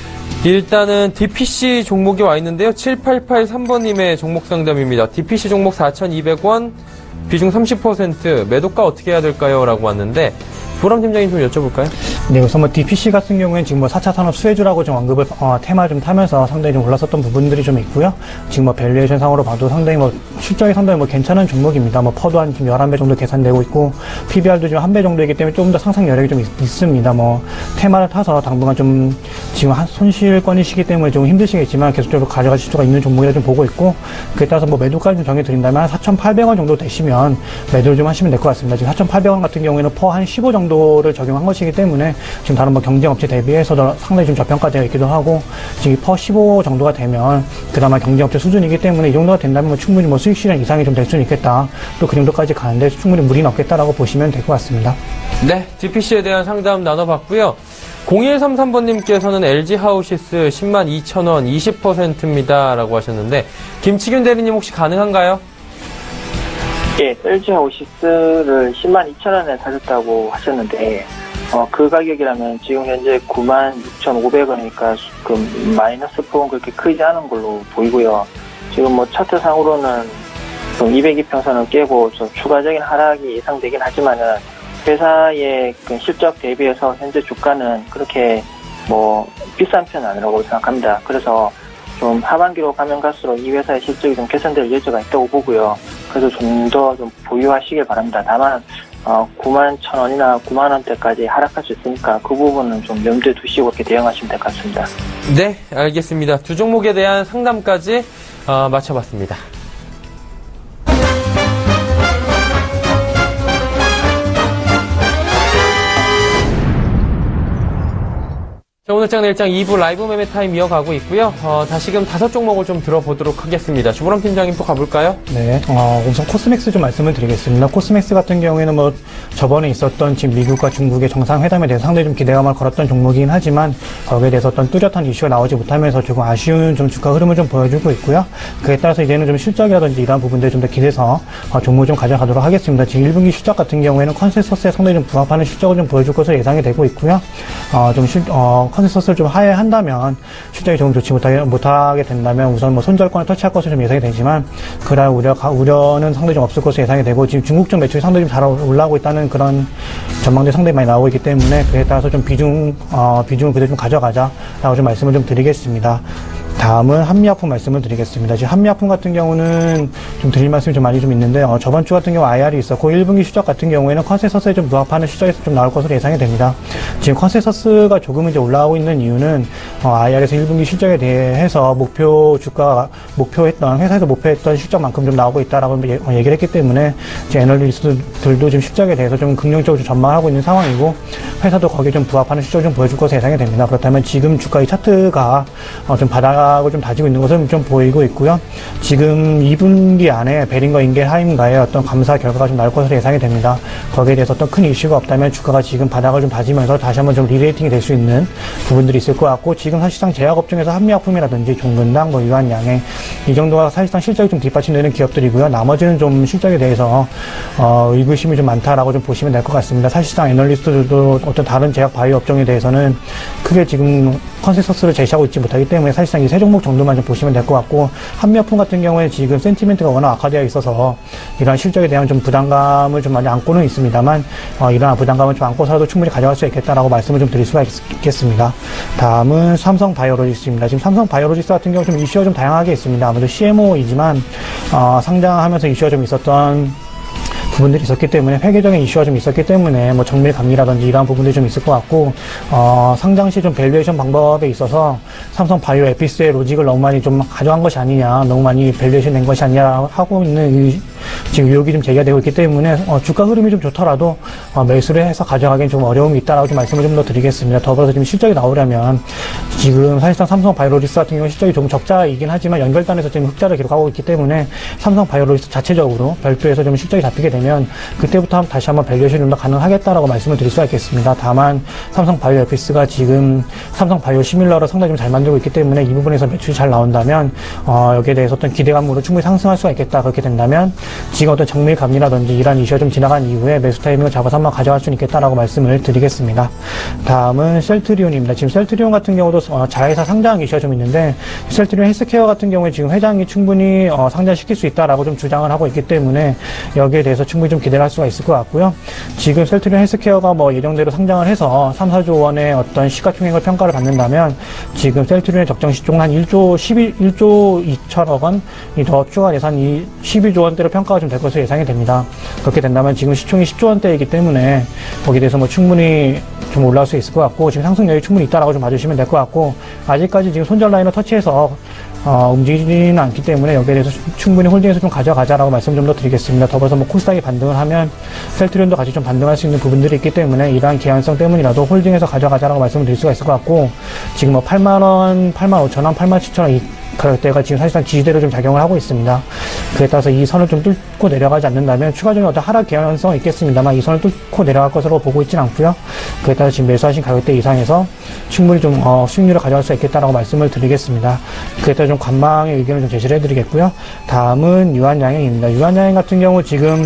일단은 디피씨 종목이 와 있는데요. 칠팔팔삼 번님의 종목 상담입니다. 디피씨 종목 사천이백 원, 비중 삼십 퍼센트, 매도가 어떻게 해야 될까요? 라고 왔는데, 보람 팀장님 좀 여쭤볼까요? 네, 우선 뭐 디피씨 같은 경우에는 지금 뭐 사 차 산업 수혜주라고 좀 언급을, 어, 테마 좀 타면서 상당히 좀 올랐었던 부분들이 좀 있고요. 지금 뭐 밸류에이션 상으로 봐도 상당히 뭐 실적이 상당히 뭐 괜찮은 종목입니다. 뭐 퍼도 한 지금 열한 배 정도 계산되고 있고, 피비알도 지금 한 배 정도이기 때문에 조금 더 상승 여력이 좀 있, 있습니다. 뭐, 테마를 타서 당분간 좀 지금 한 손실권이시기 때문에 좀 힘드시겠지만 계속적으로 가져가실 수가 있는 종목이라 좀 보고 있고, 그에 따라서 뭐 매도까지 좀 정해드린다면 한 사천팔백 원 정도 되시면 매도를 좀 하시면 될 것 같습니다. 지금 사천팔백 원 같은 경우에는 퍼 한 십오 정도를 적용한 것이기 때문에 지금 다른 뭐 경쟁업체 대비해서도 상당히 좀 저평가되어 있기도 하고, 지금 퍼 십오 정도가 되면 그나마 경쟁업체 수준이기 때문에 이 정도가 된다면 뭐 충분히 뭐 수익 실현 이상이 좀 될 수는 있겠다. 또 그 정도까지 가는데 충분히 무리는 없겠다라고 보시면 될 것 같습니다. 네, 디피씨에 대한 상담 나눠봤고요. 공일삼삼 번님께서는 엘지하우시스 십만 이천 원 이십 퍼센트입니다. 라고 하셨는데, 김치균 대리님 혹시 가능한가요? 예, 엘지하우시스를 십만 이천 원에 사셨다고 하셨는데, 어, 그 가격이라면 지금 현재 구만 육천오백 원이니까 그 마이너스 폭은 그렇게 크지 않은 걸로 보이고요. 지금 뭐 차트상으로는 좀 이백이 평선을 깨고 좀 추가적인 하락이 예상되긴 하지만은 회사의 그 실적 대비해서 현재 주가는 그렇게 뭐 비싼 편은 아니라고 생각합니다. 그래서 좀 하반기로 가면 갈수록 이 회사의 실적이 좀 개선될 여지가 있다고 보고요. 그래서 좀 더 좀 보유하시길 바랍니다. 다만 어, 구만 천 원이나 구만 원대까지 하락할 수 있으니까 그 부분은 좀 염두에 두시고 이렇게 대응하시면 될 것 같습니다. 네, 알겠습니다. 두 종목에 대한 상담까지 어, 마쳐봤습니다. 자, 오늘 장 내일 장 이 부 라이브 매매 타임 이어가고 있고요. 어, 다시금 다섯 종목을 좀 들어보도록 하겠습니다. 주보람 팀장님 또 가볼까요? 네, 어, 우선 코스맥스 좀 말씀을 드리겠습니다. 코스맥스 같은 경우에는 뭐 저번에 있었던 지금 미국과 중국의 정상회담에 대해서 상당히 좀 기대감을 걸었던 종목이긴 하지만 거기에 대해서 어떤 뚜렷한 이슈가 나오지 못하면서 조금 아쉬운 좀 주가 흐름을 좀 보여주고 있고요. 그에 따라서 이제는 좀 실적이라든지 이러한 부분들을 좀 더 기대서 어, 종목 좀 가져가도록 하겠습니다. 지금 일 분기 실적 같은 경우에는 컨센서스에 상당히 좀 부합하는 실적을 좀 보여줄 것으로 예상이 되고 있고요. 어, 좀 실, 어, 컨센서스를 좀 하회한다면 실적이 조금 좋지 못하게, 못하게 된다면 우선 뭐 손절권을 터치할 것으로 좀 예상이 되지만 그럴 우려, 우려는 상당히 좀 없을 것으로 예상이 되고 지금 중국 쪽 매출이 상당히 좀 잘 올라오고 있다는 그런 전망들이 상당히 많이 나오고 있기 때문에 그에 따라서 좀 비중, 어, 비중을 그대로 좀 가져가자라고 좀 말씀을 좀 드리겠습니다. 다음은 한미약품 말씀을 드리겠습니다. 지금 한미약품 같은 경우는 좀 드릴 말씀이 좀 많이 좀 있는데, 어, 저번 주 같은 경우 아이알이 있었고, 일 분기 실적 같은 경우에는 컨센서스에 좀 부합하는 실적에서 좀 나올 것으로 예상이 됩니다. 지금 컨센서스가 조금 이제 올라오고 있는 이유는, 어, 아이알에서 일 분기 실적에 대해서 목표 주가, 목표했던, 회사에서 목표했던 실적만큼 좀 나오고 있다라고 얘기를 했기 때문에, 지금 애널리스트들도 지금 실적에 대해서 좀 긍정적으로 좀 전망하고 있는 상황이고, 회사도 거기에 좀 부합하는 실적을 좀 보여줄 것으로 예상이 됩니다. 그렇다면 지금 주가의 차트가, 어, 좀 바닥 좀 다지고 있는 것을 좀 보이고 있고요. 지금 이 분기 안에 베링거 인겔하임과의 어떤 감사 결과가 좀 나올 것으로 예상이 됩니다. 거기에 대해서 어떤 큰 이슈가 없다면 주가가 지금 바닥을 좀 다지면서 다시 한번 좀 리레이팅이 될 수 있는 부분들이 있을 것 같고, 지금 사실상 제약업종에서 한미약품이라든지 종근당, 뭐 유한양행 이 정도가 사실상 실적이 좀 뒷받침되는 기업들이고요. 나머지는 좀 실적에 대해서 어, 의구심이 좀 많다라고 좀 보시면 될 것 같습니다. 사실상 애널리스트들도 어떤 다른 제약 바이오 업종에 대해서는 크게 지금 컨센서스를 제시하고 있지 못하기 때문에 사실상 이 세 종목 정도만 좀 보시면 될 것 같고, 한미약품 같은 경우에 지금 센티멘트가 워낙 악화되어 있어서 이러한 실적에 대한 좀 부담감을 좀 많이 안고는 있습니다만, 어, 이러한 부담감을 좀 안고서라도 충분히 가져갈 수 있겠다라고 말씀을 좀 드릴 수가 있겠습니다. 다음은 삼성바이오로직스입니다. 지금 삼성바이오로직스 같은 경우 좀 이슈가 좀 다양하게 있습니다. 아무래도 씨엠오이지만 어, 상장하면서 이슈가 좀 있었던 부분들이 있었기 때문에, 회계적인 이슈가 좀 있었기 때문에 뭐 정밀 감리라든지 이러한 부분들이 좀 있을 것 같고, 어, 상장 시 좀 밸류에이션 방법에 있어서 삼성 바이오 에피스의 로직을 너무 많이 좀 가져간 것이 아니냐, 너무 많이 밸류에이션 된 것이 아니냐 하고 있는 의, 지금 의혹이 좀 제기가 되고 있기 때문에, 어, 주가 흐름이 좀 좋더라도 어, 매수를 해서 가져가기엔 좀 어려움이 있다라고 좀 말씀을 좀 더 드리겠습니다. 더불어서 지금 실적이 나오려면, 지금 사실상 삼성 바이오로직스 같은 경우 실적이 조금 적자이긴 하지만 연결단에서 지금 흑자를 기록하고 있기 때문에, 삼성 바이오로직스 자체적으로 별도에서 좀 실적이 잡히게 되면 그때부터 다시 한번 밸류에이션이 좀 더 가능하겠다라고 말씀을 드릴 수가 있겠습니다. 다만 삼성 바이오 에피스가 지금 삼성 바이오 시밀러를 상당히 좀 잘 만들고 있기 때문에, 이 부분에서 매출이 잘 나온다면 어, 여기에 대해서 어떤 기대감으로 충분히 상승할 수가 있겠다. 그렇게 된다면 지금 어떤 정밀 감리라든지 이러한 이슈가 좀 지나간 이후에 매수 타이밍을 잡아서 한번 가져갈 수 있겠다라고 말씀을 드리겠습니다. 다음은 셀트리온입니다. 지금 셀트리온 같은 경우도 어, 자회사 상장 이슈가 좀 있는데, 셀트리온 헬스케어 같은 경우에 지금 회장이 충분히 어, 상장시킬 수 있다라고 좀 주장을 하고 있기 때문에 여기에 대해서 충분히 좀 기대를 할 수가 있을 것 같고요. 지금 셀트리온 헬스케어가 뭐 예정대로 상장을 해서 삼, 사조 원의 어떤 시가총액을 평가를 받는다면, 지금 셀트리온의 적정 시총은 한 일조 십일, 일조 이천억 원이 더 추가 예산이 십이조 원대로 평가가 좀 될 것으로 예상이 됩니다. 그렇게 된다면 지금 시총이 십조 원대이기 때문에 거기에 대해서 뭐 충분히 좀 올라올 수 있을 것 같고, 지금 상승력이 충분히 있다라고 좀 봐주시면 될 것 같고, 아직까지 지금 손절 라인을 터치해서 어, 움직이지는 않기 때문에 여기에 대해서 충분히 홀딩해서 좀 가져가자라고 말씀 좀 더 드리겠습니다. 더불어서 뭐 코스닥이 반등을 하면 셀트리온도 같이 좀 반등할 수 있는 부분들이 있기 때문에, 이러한 개연성 때문이라도 홀딩해서 가져가자라고 말씀을 드릴 수가 있을 것 같고, 지금 뭐 팔만 원, 팔만 오천 원, 팔만 칠천 원 이 가격대가 지금 사실상 지지대로 좀 작용을 하고 있습니다. 그에 따라서 이 선을 좀 뚫고 내려가지 않는다면 추가적인 어떤 하락 개연성은 있겠습니다만, 이 선을 뚫고 내려갈 것으로 보고 있지는 않고요. 그에 따라서 지금 매수하신 가격대 이상에서 충분히 좀 어, 수익률을 가져갈 수 있겠다라고 말씀을 드리겠습니다. 그에 따라 좀 관망의 의견을 좀 제시를 해드리겠고요. 다음은 유한양행입니다. 유한양행 같은 경우 지금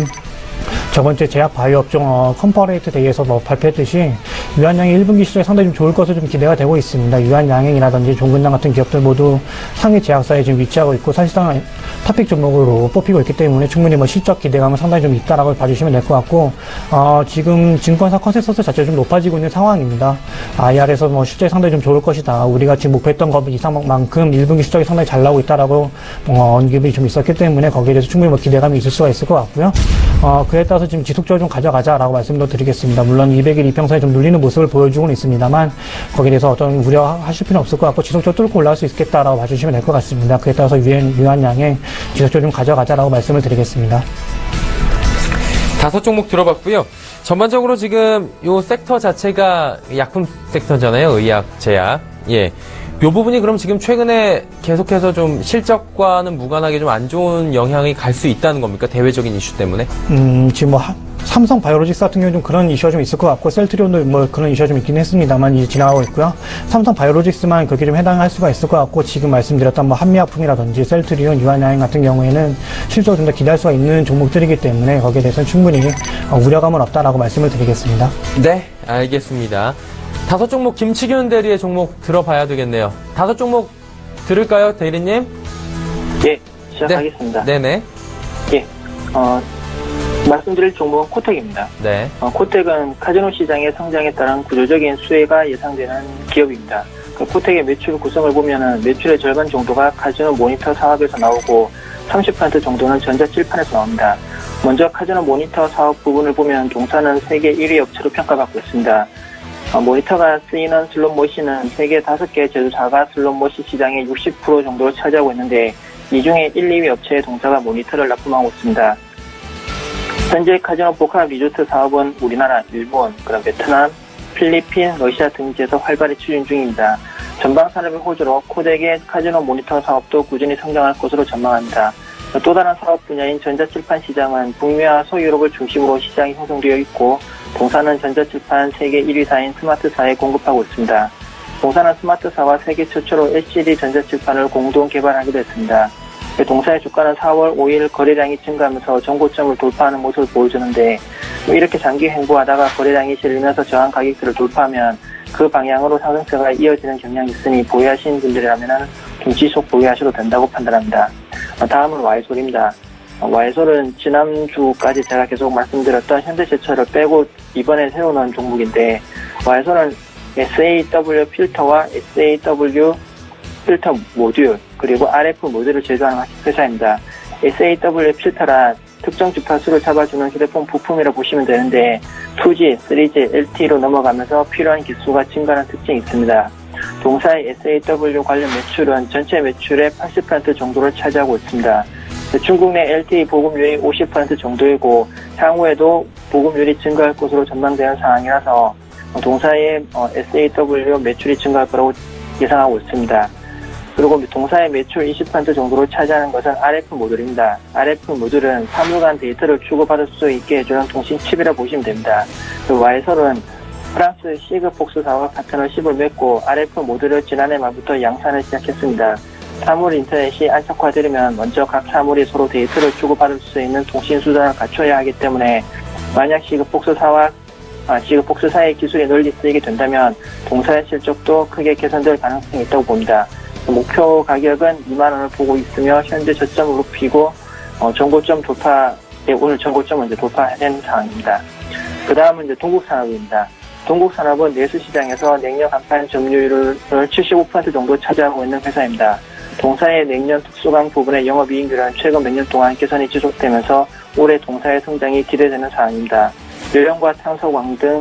저번주에 제약 바이오 업종 어, 컴퍼레이트 데이에서 뭐 발표했듯이 유한양행 일 분기 실적이 상당히 좀 좋을 것으로 좀 기대가 되고 있습니다. 유한양행이라든지 종근당 같은 기업들 모두 상위 제약사에 지금 위치하고 있고, 사실상 토픽 종목으로 뽑히고 있기 때문에 충분히 뭐 실적 기대감은 상당히 좀 있다라고 봐주시면 될 것 같고, 어, 지금 증권사 컨센서스 자체가 좀 높아지고 있는 상황입니다. 아이알에서 뭐 실적이 상당히 좀 좋을 것이다, 우리가 지금 목표했던 것 이상만큼 일 분기 실적이 상당히 잘 나오고 있다라고 어, 언급이 좀 있었기 때문에 거기에 대해서 충분히 뭐 기대감이 있을 수가 있을 것 같고요. 어, 그에 따라서 지금 지속적으로 좀 가져가자라고 말씀도 드리겠습니다. 물론 이백 일 이평선에 좀 눌리는 모습을 보여주고는 있습니다만, 거기에 대해서 어떤 우려하실 필요는 없을 것 같고, 지속적으로 뚫고 올라올 수 있겠다라고 봐주시면 될 것 같습니다. 그에 따라서 유한, 유한양행 지속적으로 좀 가져가자라고 말씀을 드리겠습니다. 다섯 종목 들어봤고요. 전반적으로 지금 요 섹터 자체가 약품 섹터잖아요. 의약, 제약. 예. 요 부분이 그럼 지금 최근에 계속해서 좀 실적과는 무관하게 좀 안 좋은 영향이 갈 수 있다는 겁니까? 대외적인 이슈 때문에? 음, 지금 뭐, 하, 삼성 바이오로직스 같은 경우는 좀 그런 이슈가 좀 있을 것 같고, 셀트리온도 뭐 그런 이슈가 좀 있긴 했습니다만, 이제 지나가고 있고요. 삼성 바이오로직스만 그렇게 좀 해당할 수가 있을 것 같고, 지금 말씀드렸던 뭐 한미약품이라든지 셀트리온, 유한양행 같은 경우에는 실적을 좀 더 기대할 수가 있는 종목들이기 때문에 거기에 대해서는 충분히 우려감은 없다라고 말씀을 드리겠습니다. 네, 알겠습니다. 다섯 종목 김치균 대리의 종목 들어봐야 되겠네요. 다섯 종목 들을까요, 대리님? 예, 시작하겠습니다. 네. 네네. 예, 어, 말씀드릴 종목은 코텍입니다. 네. 어, 코텍은 카지노 시장의 성장에 따른 구조적인 수혜가 예상되는 기업입니다. 그 코텍의 매출 구성을 보면은 매출의 절반 정도가 카지노 모니터 사업에서 나오고 삼십 퍼센트 정도는 전자칠판에서 나옵니다. 먼저 카지노 모니터 사업 부분을 보면 동사는 세계 일 위 업체로 평가받고 있습니다. 어, 모니터가 쓰이는 슬롯머신은 세계 다섯 개 제조사가 슬롯머신 시장의 육십 퍼센트 정도를 차지하고 있는데 이 중에 일, 이 위 업체의 동사가 모니터를 납품하고 있습니다. 현재 카지노 포카 리조트 사업은 우리나라, 일본, 그리고 베트남, 필리핀, 러시아 등지에서 활발히 추진 중입니다. 전방 산업의 호조로 코덱의 카지노 모니터 사업도 꾸준히 성장할 것으로 전망합니다. 또 다른 사업 분야인 전자칠판 시장은 북미와 서유럽을 중심으로 시장이 형성되어 있고 동사는 전자칠판 세계 일 위사인 스마트사에 공급하고 있습니다. 동사는 스마트사와 세계 최초로 엘시디 전자칠판을 공동 개발하기도 했습니다. 동사의 주가는 사월 오일 거래량이 증가하면서 정고점을 돌파하는 모습을 보여주는데 이렇게 장기 횡보하다가 거래량이 실리면서 저항 가격대를 돌파하면 그 방향으로 상승세가 이어지는 경향이 있으니 보유하신 분들이라면 김치속 보유하셔도 된다고 판단합니다. 다음은 와이솔입니다. 와이솔은 지난주까지 제가 계속 말씀드렸던 현대제철을 빼고 이번에 새로 넣은 종목인데 와이솔은 에스에이더블유 필터와 에스에이더블유 필터 모듈 그리고 알에프 모듈을 제조하는 회사입니다. 에스에이더블유 필터란 특정 주파수를 잡아주는 휴대폰 부품이라고 보시면 되는데 투지, 쓰리지, 엘티이로 넘어가면서 필요한 기수가 증가하는 특징이 있습니다. 동사의 에스에이더블유 관련 매출은 전체 매출의 팔십 퍼센트 정도를 차지하고 있습니다. 중국 내 엘티이 보급률이 오십 퍼센트 정도이고 향후에도 보급률이 증가할 것으로 전망되는 상황이라서 동사의 에스에이더블유 매출이 증가할 거라고 예상하고 있습니다. 그리고 동사의 매출 이십 퍼센트 정도를 차지하는 것은 알에프 모듈입니다. 알에프 모듈은 사물 간 데이터를 주고받을 수 있게 해주는 통신 칩이라고 보시면 됩니다. 와이솔은 프랑스 시그폭스사와 파트너십을 맺고 알에프 모듈을 지난해 말부터 양산을 시작했습니다. 사물 인터넷이 안착화되려면 먼저 각 사물이 서로 데이터를 주고받을 수 있는 통신 수단을 갖춰야 하기 때문에 만약 시그폭스사와 아, 시그폭스사의 기술이 널리 쓰이게 된다면 동사의 실적도 크게 개선될 가능성이 있다고 봅니다. 목표 가격은 이만 원을 보고 있으며 현재 저점을 높이고 어, 전고점 돌파, 예, 오늘 전고점은 이제 돌파된 상황입니다. 그 다음은 이제 동국산업입니다. 동국산업은 내수시장에서 냉면 간판 점유율을 칠십오 퍼센트 정도 차지하고 있는 회사입니다. 동사의 냉면 특수강 부분의 영업이익률은 최근 몇 년 동안 개선이 지속되면서 올해 동사의 성장이 기대되는 상황입니다. 연령과 탄소광 등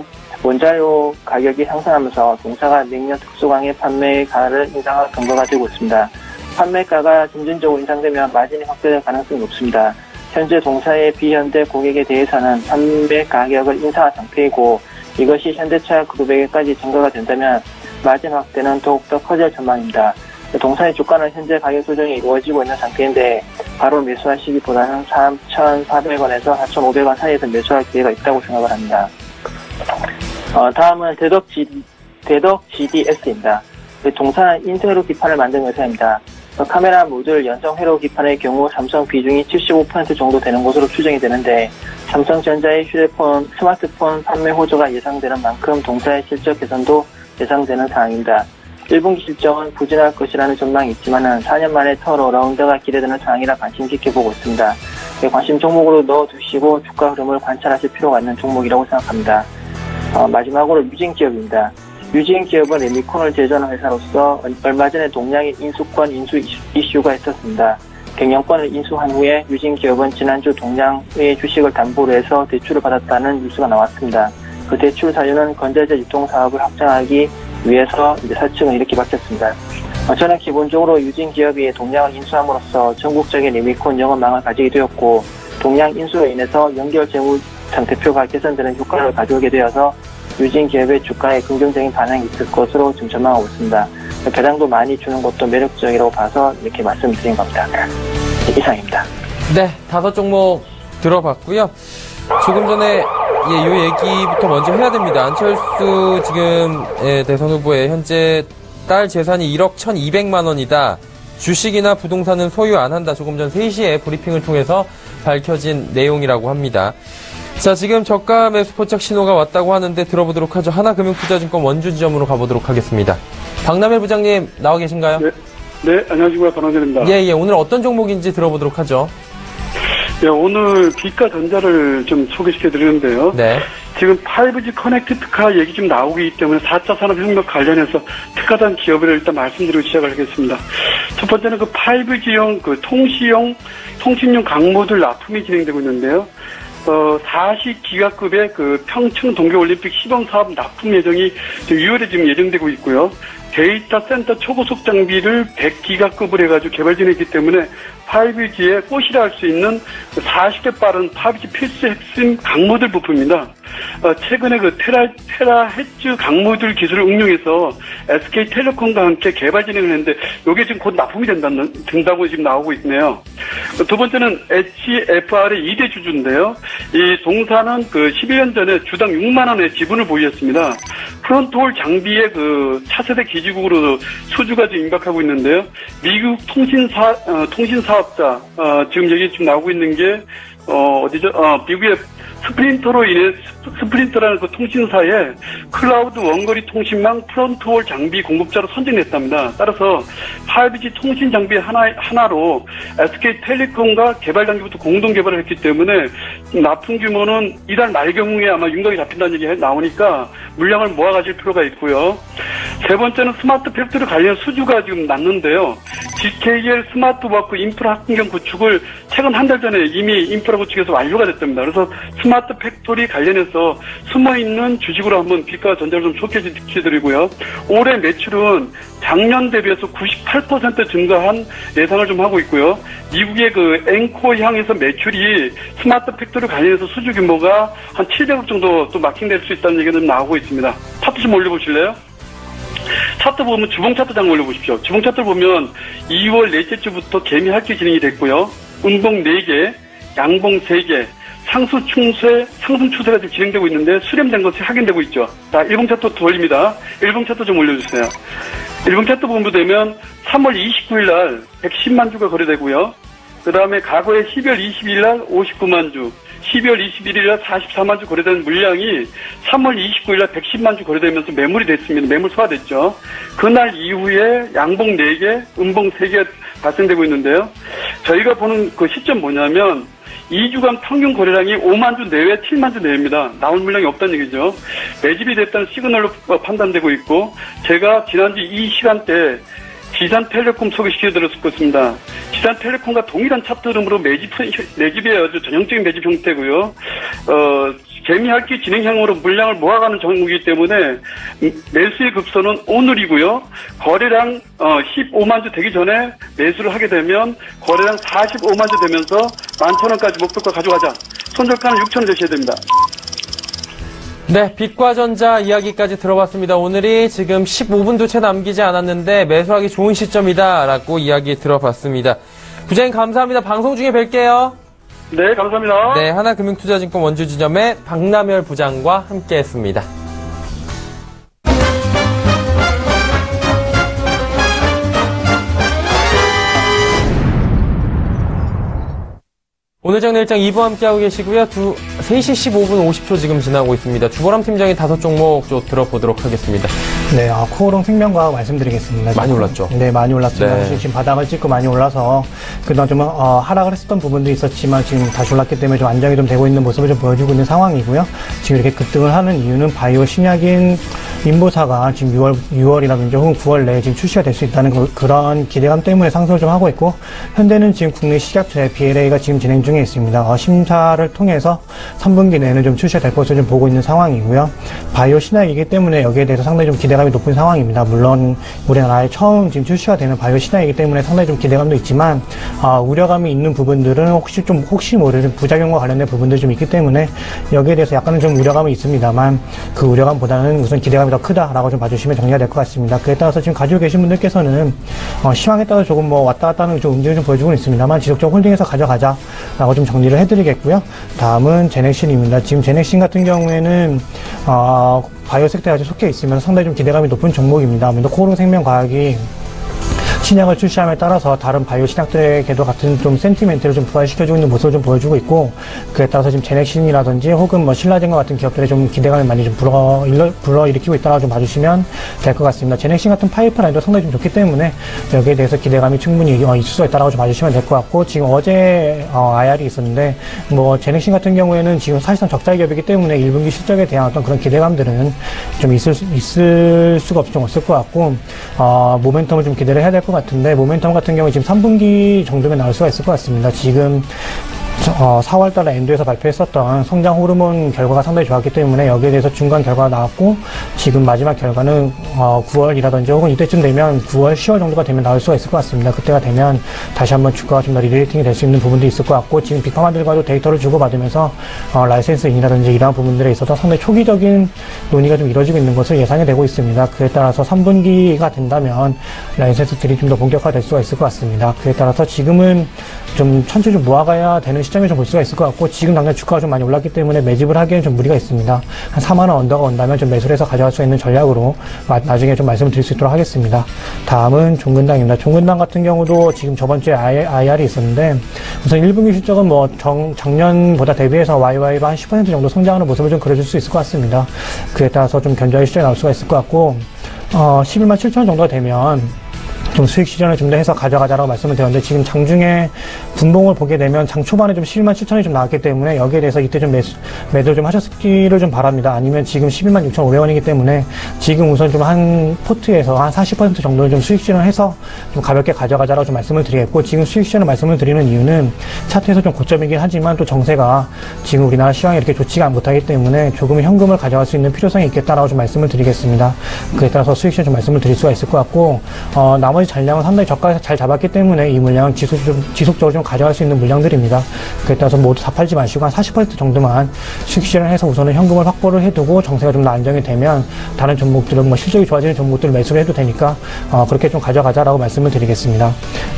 원자료 가격이 상승하면서 동사가 냉면 특수강의 판매가를 인상할 근거가 되고 있습니다. 판매가가 점진적으로 인상되면 마진이 확대될 가능성이 높습니다. 현재 동사의 비현대 고객에 대해서는 판매 가격을 인상한 상태이고 이것이 현대차 그룹에게까지 증가가 된다면 마진 확대는 더욱더 커질 전망입니다. 동사의 주가는 현재 가격 조정이 이루어지고 있는 상태인데 바로 매수하시기보다는 삼천사백 원에서 사천오백 원 사이에서 매수할 기회가 있다고 생각을 합니다. 어, 다음은 대덕, G, 대덕 지디에스입니다. 동사는 인쇄 회로 기판을 만드는 회사입니다. 카메라 모듈 연성 회로 기판의 경우 삼성 비중이 칠십오 퍼센트 정도 되는 것으로 추정이 되는데 삼성전자의 휴대폰, 스마트폰 판매 호조가 예상되는 만큼 동사의 실적 개선도 예상되는 상황입니다. 일 분기 실적은 부진할 것이라는 전망이 있지만 사 년 만에 턴어라운드가 기대되는 상황이라 관심 깊게 보고 있습니다. 관심 종목으로 넣어두시고 주가 흐름을 관찰하실 필요가 있는 종목이라고 생각합니다. 어, 마지막으로 유진기업입니다. 유진기업은 레미콘을 제조하는 회사로서 얼마 전에 동양의 인수권 인수 이슈가 있었습니다. 경영권을 인수한 후에 유진기업은 지난주 동양의 주식을 담보로 해서 대출을 받았다는 뉴스가 나왔습니다. 그 대출 사유는 건자재 유통 사업을 확장하기 위해서 이제 사측은 이렇게 밝혔습니다. 어, 저는 기본적으로 유진기업이 동양을 인수함으로써 전국적인 레미콘 영업망을 가지게 되었고 동양 인수로 인해서 연결 재무 상태표가 개선되는 효과를 가져오게 되어서 유진기업의 주가에 긍정적인 반응이 있을 것으로 지금 전망하고 있습니다. 배당도 많이 주는 것도 매력적이라고 봐서 이렇게 말씀드린 겁니다. 이상입니다. 네, 다섯 종목 들어봤고요. 조금 전에 예, 요 얘기부터 먼저 해야 됩니다. 안철수 지금 예, 대선 후보의 현재 딸 재산이 일억 천이백만 원이다. 주식이나 부동산은 소유 안 한다. 조금 전 세 시에 브리핑을 통해서 밝혀진 내용이라고 합니다. 자, 지금 저가 매수 포착 신호가 왔다고 하는데 들어보도록 하죠. 하나금융투자증권 원주지점으로 가보도록 하겠습니다. 박남일 부장님 나와 계신가요? 네, 네 안녕하십니까. 박남일입니다. 예, 예. 오늘 어떤 종목인지 들어보도록 하죠. 네, 오늘 비가 전자를 좀 소개시켜 드리는데요. 네. 지금 파이브지 커넥트 특화 얘기 좀 나오기 때문에 사 차 산업혁명 관련해서 특화된 기업을 일단 말씀드리고 시작을 하겠습니다. 첫 번째는 그 파이브지용 그 통시용, 통신용 강모듈 납품이 진행되고 있는데요. 어, 사십 기가급의 그 평창 동계올림픽 시범 사업 납품 예정이 유월에 지금 예정되고 있고요. 데이터 센터 초고속 장비를 백 기가급을 해가지고 개발 중이기 때문에 파이브지의 꽃이라 할 수 있는 사십 배 빠른 파이브지 필수 핵심 강모듈 부품입니다. 어, 최근에 그 테라, 테라 헤츠 강모듈 기술을 응용해서 에스케이텔레콤과 함께 개발 진행을 했는데 이게 지금 곧 납품이 된다는, 된다고 지금 나오고 있네요. 두 번째는 에이치에프알의 이 대 주주인데요. 이 동사는 그 십일 년 전에 주당 육만 원의 지분을 보유했습니다. 프론트홀 장비의 그 차세대 기지국으로 수주가 지금 임박하고 있는데요. 미국 통신사, 어, 통신사업자, 어, 지금 여기 지금 나오고 있는 게, 어, 어디죠? 어, 미국의 스프린터로 인해, 스프린터라는 그 통신사에 클라우드 원거리 통신망 프론트홀 장비 공급자로 선정됐답니다. 따라서 파이브지 통신 장비 하나, 하나로 에스케이텔레콤과 개발 단계부터 공동 개발을 했기 때문에 납품 규모는 이달 말 경우에 아마 윤곽이 잡힌다는 얘기가 나오니까 물량을 모아가실 필요가 있고요. 세 번째는 스마트 팩토리 관련 수주가 지금 났는데요. 지케이엘 스마트워크 인프라 환경 구축을 최근 한 달 전에 이미 인프라 구축에서 완료가 됐답니다. 그래서 스마트 팩토리 관련해서 숨어있는 주식으로 한번 빛과 전자를 좀 소개해드리고요. 올해 매출은 작년 대비해서 구십팔 퍼센트 증가한 예상을 좀 하고 있고요. 미국의 그 앵코 향에서 매출이 스마트 팩토리 관련해서 수주 규모가 한 칠백억 정도 또 마킹될 수 있다는 얘기가 좀 나오고 있습니다. 차트 좀 올려보실래요? 차트 보면 주봉 차트장 올려보십시오. 주봉 차트를 보면 이월 넷째 주부터 개미 할기 진행이 됐고요. 음봉 네 개, 양봉 세 개, 상승 추세, 상승 추세가 지금 진행되고 있는데 수렴된 것이 확인되고 있죠. 자, 일봉 차트 돌립니다. 일봉 차트 좀 올려주세요. 일봉 차트 보면 삼월 이십구일 날 백십만 주가 거래되고요. 그 다음에 과거에 십이월 이십이일 날 오십구만 주, 십이월 이십일일 날 사십사만 주 거래된 물량이 삼월 이십구일 날 백십만 주 거래되면서 매물이 됐습니다. 매물 소화됐죠. 그날 이후에 양봉 네 개, 음봉 세 개 발생되고 있는데요. 저희가 보는 그 시점 뭐냐면 이 주간 평균 거래량이 오만 주 내외, 칠만 주 내외입니다. 나올 물량이 없다는 얘기죠. 매집이 됐다는 시그널로 판단되고 있고, 제가 지난주 이 시간대 지산텔레콤 소개시켜드렸습니다. 지산텔레콤과 동일한 차트 흐름으로 매집, 매집의 아주 전형적인 매집 형태고요. 어, 개미핥기 진행형으로 물량을 모아가는 종목이기 때문에 매수의 급선은 오늘이고요. 거래량 어, 십오만 주 되기 전에 매수를 하게 되면 거래량 사십오만 주 되면서 만 천 원까지 목표가 가져가자. 손절가는 육천 원 제시해야 됩니다. 네, 빛과 전자 이야기까지 들어봤습니다. 오늘이 지금 십오 분도 채 남기지 않았는데 매수하기 좋은 시점이다라고 이야기 들어봤습니다. 부장님 감사합니다. 방송 중에 뵐게요. 네, 감사합니다. 네, 하나금융투자증권 원주지점의 박남열 부장과 함께했습니다. 오늘 장내일장 이 부 함께하고 계시고요. 두, 세 시 십오 분 오십 초 지금 지나고 있습니다. 주보람 팀장이 다섯 종목 좀 들어보도록 하겠습니다. 네, 아, 코오롱 생명과학 말씀드리겠습니다. 많이 올랐죠? 네, 많이 올랐습니다. 네. 사실 지금 바닥을 찍고 많이 올라서 그동안 좀 어, 하락을 했었던 부분도 있었지만 지금 다시 올랐기 때문에 좀 안정이 좀 되고 있는 모습을 좀 보여주고 있는 상황이고요. 지금 이렇게 급등을 하는 이유는 바이오 신약인 인보사가 지금 유월, 유월이라든지 혹은 구월 내에 지금 출시가 될 수 있다는 그, 그런 기대감 때문에 상승을 좀 하고 있고, 현대는 지금 국내 식약처의 비엘에이가 지금 진행 중에 있습니다. 어, 심사를 통해서 삼 분기 내에는 좀 출시가 될 것으로 좀 보고 있는 상황이고요. 바이오 신약이기 때문에 여기에 대해서 상당히 좀 기대감이 높은 상황입니다. 물론 우리나라에 처음 지금 출시가 되는 바이오 신약이기 때문에 상당히 좀 기대감도 있지만 어, 우려감이 있는 부분들은 혹시 좀 혹시 모르는 부작용과 관련된 부분들이 좀 있기 때문에 여기에 대해서 약간은 좀 우려감이 있습니다만 그 우려감보다는 우선 기대감이 더 크다라고 좀 봐주시면 정리가 될 것 같습니다. 그에 따라서 지금 가지고 계신 분들께서는 어, 시황에 따라 조금 뭐 왔다 갔다 하는 좀 움직임을 좀 보여주고 있습니다만 지속적으로 홀딩해서 가져가자라고 좀 정리를 해드리겠고요. 다음은 제넥신입니다. 지금 제넥신 같은 경우에는 어, 바이오 섹터에 아주 속해 있으면서 상당히 좀 기대감이 높은 종목입니다. 아무래도 코오롱 생명과학이 신약을 출시함에 따라서 다른 바이오 신약들에게도 같은 좀 센티멘트를 좀 부활시켜주고 있는 모습을 좀 보여주고 있고, 그에 따라서 지금 제넥신이라든지 혹은 뭐 신라젠과 같은 기업들의 좀 기대감을 많이 좀 불어, 일러, 불어일으키고 있다고 좀 봐주시면 될 것 같습니다. 제넥신 같은 파이프라인도 상당히 좀 좋기 때문에 여기에 대해서 기대감이 충분히 어, 있을 수가 있다고 좀 봐주시면 될 것 같고, 지금 어제 어, 아이알이 있었는데 뭐 제넥신 같은 경우에는 지금 사실상 적자 기업이기 때문에 일 분기 실적에 대한 어떤 그런 기대감들은 좀 있을 수, 있을 수가 없, 좀 없을 것 같고, 어, 모멘텀을 좀 기대를 해야 될 것 같은데, 모멘텀 같은 경우 지금 삼 분기 정도면 나올 수가 있을 것 같습니다. 지금 어, 사월 달에 엔도에서 발표했었던 성장 호르몬 결과가 상당히 좋았기 때문에 여기에 대해서 중간 결과가 나왔고, 지금 마지막 결과는 어, 구월이라든지 혹은 이때쯤 되면 구월, 시월 정도가 되면 나올 수가 있을 것 같습니다. 그때가 되면 다시 한번 주가가 좀 더 리레이팅이 될 수 있는 부분도 있을 것 같고, 지금 빅파마들과도 데이터를 주고받으면서 어, 라이센스인이라든지 이러한 부분들에 있어서 상당히 초기적인 논의가 좀 이루어지고 있는 것을 예상이 되고 있습니다. 그에 따라서 삼 분기가 된다면 라이센스들이 좀 더 본격화될 수가 있을 것 같습니다. 그에 따라서 지금은 좀 천천히 좀 모아가야 되는 시점에 좀 볼 수가 있을 것 같고, 지금 당장 주가가 좀 많이 올랐기 때문에 매집을 하기에는 좀 무리가 있습니다. 한 사만 원 언더가 온다면 좀 매수를 해서 가져갈 수 있는 전략으로 마, 나중에 좀 말씀을 드릴 수 있도록 하겠습니다. 다음은 종근당입니다. 종근당 같은 경우도 지금 저번 주에 아이알이 있었는데, 우선 일 분기 실적은 뭐 정, 작년보다 대비해서 와이와이로 한 십 퍼센트 정도 성장하는 모습을 좀 그려줄 수 있을 것 같습니다. 그에 따라서 좀 견조하게 실적이 나올 수가 있을 것 같고, 어, 십일만 칠천 원 정도가 되면 좀 수익 실현을 좀 더 해서 가져가자라고 말씀을 드렸는데, 지금 장중에 분봉을 보게 되면 장 초반에 좀 십일만 칠천 원이 좀 나왔기 때문에 여기에 대해서 이때 좀 매수, 매도를 좀 하셨기를 좀 바랍니다. 아니면 지금 십일만 육천오백 원이기 때문에 지금 우선 좀 한 포트에서 한 사십 퍼센트 정도는 좀 수익 실현을 해서 좀 가볍게 가져가자라고 좀 말씀을 드리겠고, 지금 수익 실현을 말씀을 드리는 이유는 차트에서 좀 고점이긴 하지만 또 정세가 지금 우리나라 시황이 이렇게 좋지가 못하기 때문에 조금 현금을 가져갈 수 있는 필요성이 있겠다라고 좀 말씀을 드리겠습니다. 그에 따라서 수익 실현 좀 말씀을 드릴 수가 있을 것 같고, 어, 나머지 잔량은 상당히 저가에서 잘 잡았기 때문에 이 물량은 지속, 좀, 지속적으로 좀 가져갈 수 있는 물량들입니다. 그에 따라서 모두 다 팔지 마시고 한 사십 퍼센트 정도만 수익 실현을 해서 우선은 현금을 확보를 해두고, 정세가 좀 더 안정이 되면 다른 종목들은 뭐 실적이 좋아지는 종목들을 매수를 해도 되니까 어, 그렇게 좀 가져가자라고 말씀을 드리겠습니다.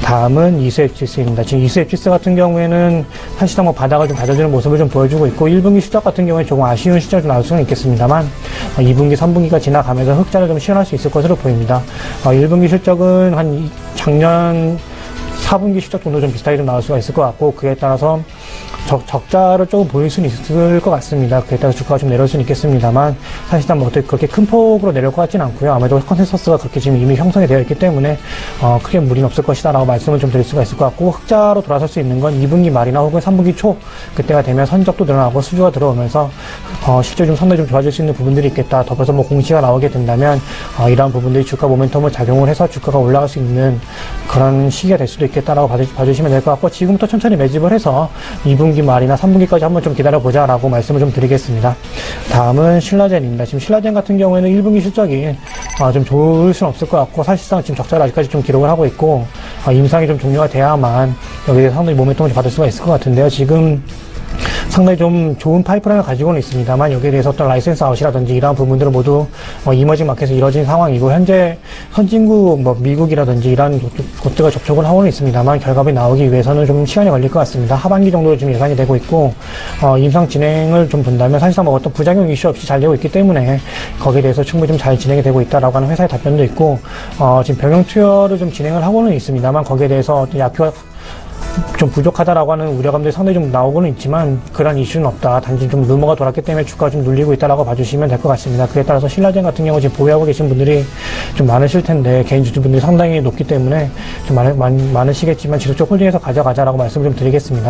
다음은 이수에프지스입니다. 지금 이수에프지스 같은 경우에는 사실상 뭐 바닥을 좀 다져주는 모습을 좀 보여주고 있고, 일 분기 실적 같은 경우에 조금 아쉬운 실적이 좀 나올 수는 있겠습니다만 어, 이 분기, 삼 분기가 지나가면서 흑자를 좀 시현할 수 있을 것으로 보입니다. 어, 일 분기 실적은 한 작년 사 분기 실적 정도 좀 비슷하게 좀 나올 수가 있을 것 같고, 그에 따라서 적, 적자를 조금 보일 수는 있을 것 같습니다. 그에 따라서 주가가 좀 내려올 수는 있겠습니다만 사실상 뭐 어떻게 그렇게 큰 폭으로 내려올 것 같지는 않고요. 아무래도 컨센서스가 그렇게 지금 이미 형성이 되어 있기 때문에 어, 크게 무리는 없을 것이다 라고 말씀을 좀 드릴 수가 있을 것 같고, 흑자로 돌아설 수 있는 건 이 분기 말이나 혹은 삼 분기 초, 그때가 되면 선적도 늘어나고 수주가 들어오면서 어, 실적이 좀 상당히 좀 좋아질 수 있는 부분들이 있겠다. 더불어서 뭐 공시가 나오게 된다면 어, 이러한 부분들이 주가 모멘텀을 작용을 해서 주가가 올라갈 수 있는 그런 시기가 될 수도 있겠다라고 봐주, 봐주시면 될 것 같고, 지금부터 천천히 매집을 해서 이 분기 말이나 삼 분기까지 한번 좀 기다려보자 라고 말씀을 좀 드리겠습니다. 다음은 신라젠입니다. 지금 신라젠 같은 경우에는 일 분기 실적이 어, 좀 좋을 수는 없을 것 같고, 사실상 지금 적자를 아직까지 좀 기록을 하고 있고, 어, 임상이 좀 종료가 돼야만 여기에 상당히 모멘텀을 받을 수가 있을 것 같은데요. 지금 상당히 좀 좋은 파이프라인을 가지고는 있습니다만 여기에 대해서 어떤 라이센스 아웃이라든지 이러한 부분들은 모두 어, 이머징 마켓에서 이루어진 상황이고, 현재 선진국 뭐 미국이라든지 이러한 곳들과 접촉을 하고는 있습니다만 결과물이 나오기 위해서는 좀 시간이 걸릴 것 같습니다. 하반기 정도로 지금 예상이 되고 있고, 어, 임상 진행을 좀 본다면 사실상 뭐 어떤 부작용 이슈 없이 잘 되고 있기 때문에 거기에 대해서 충분히 좀 잘 진행이 되고 있다라고 하는 회사의 답변도 있고, 어, 지금 병영 투여를 좀 진행을 하고는 있습니다만 거기에 대해서 어떤 약효가 좀 부족하다라고 하는 우려감들이 상당히 좀 나오고는 있지만 그런 이슈는 없다. 단지 좀 루머가 돌았기 때문에 주가가 좀 눌리고 있다라고 봐주시면 될 것 같습니다. 그에 따라서 신라젠 같은 경우 지금 보유하고 계신 분들이 좀 많으실 텐데, 개인 주주분들이 상당히 높기 때문에 좀 많, 많, 많으시겠지만 지속적 홀딩해서 가져가자라고 말씀을 좀 드리겠습니다.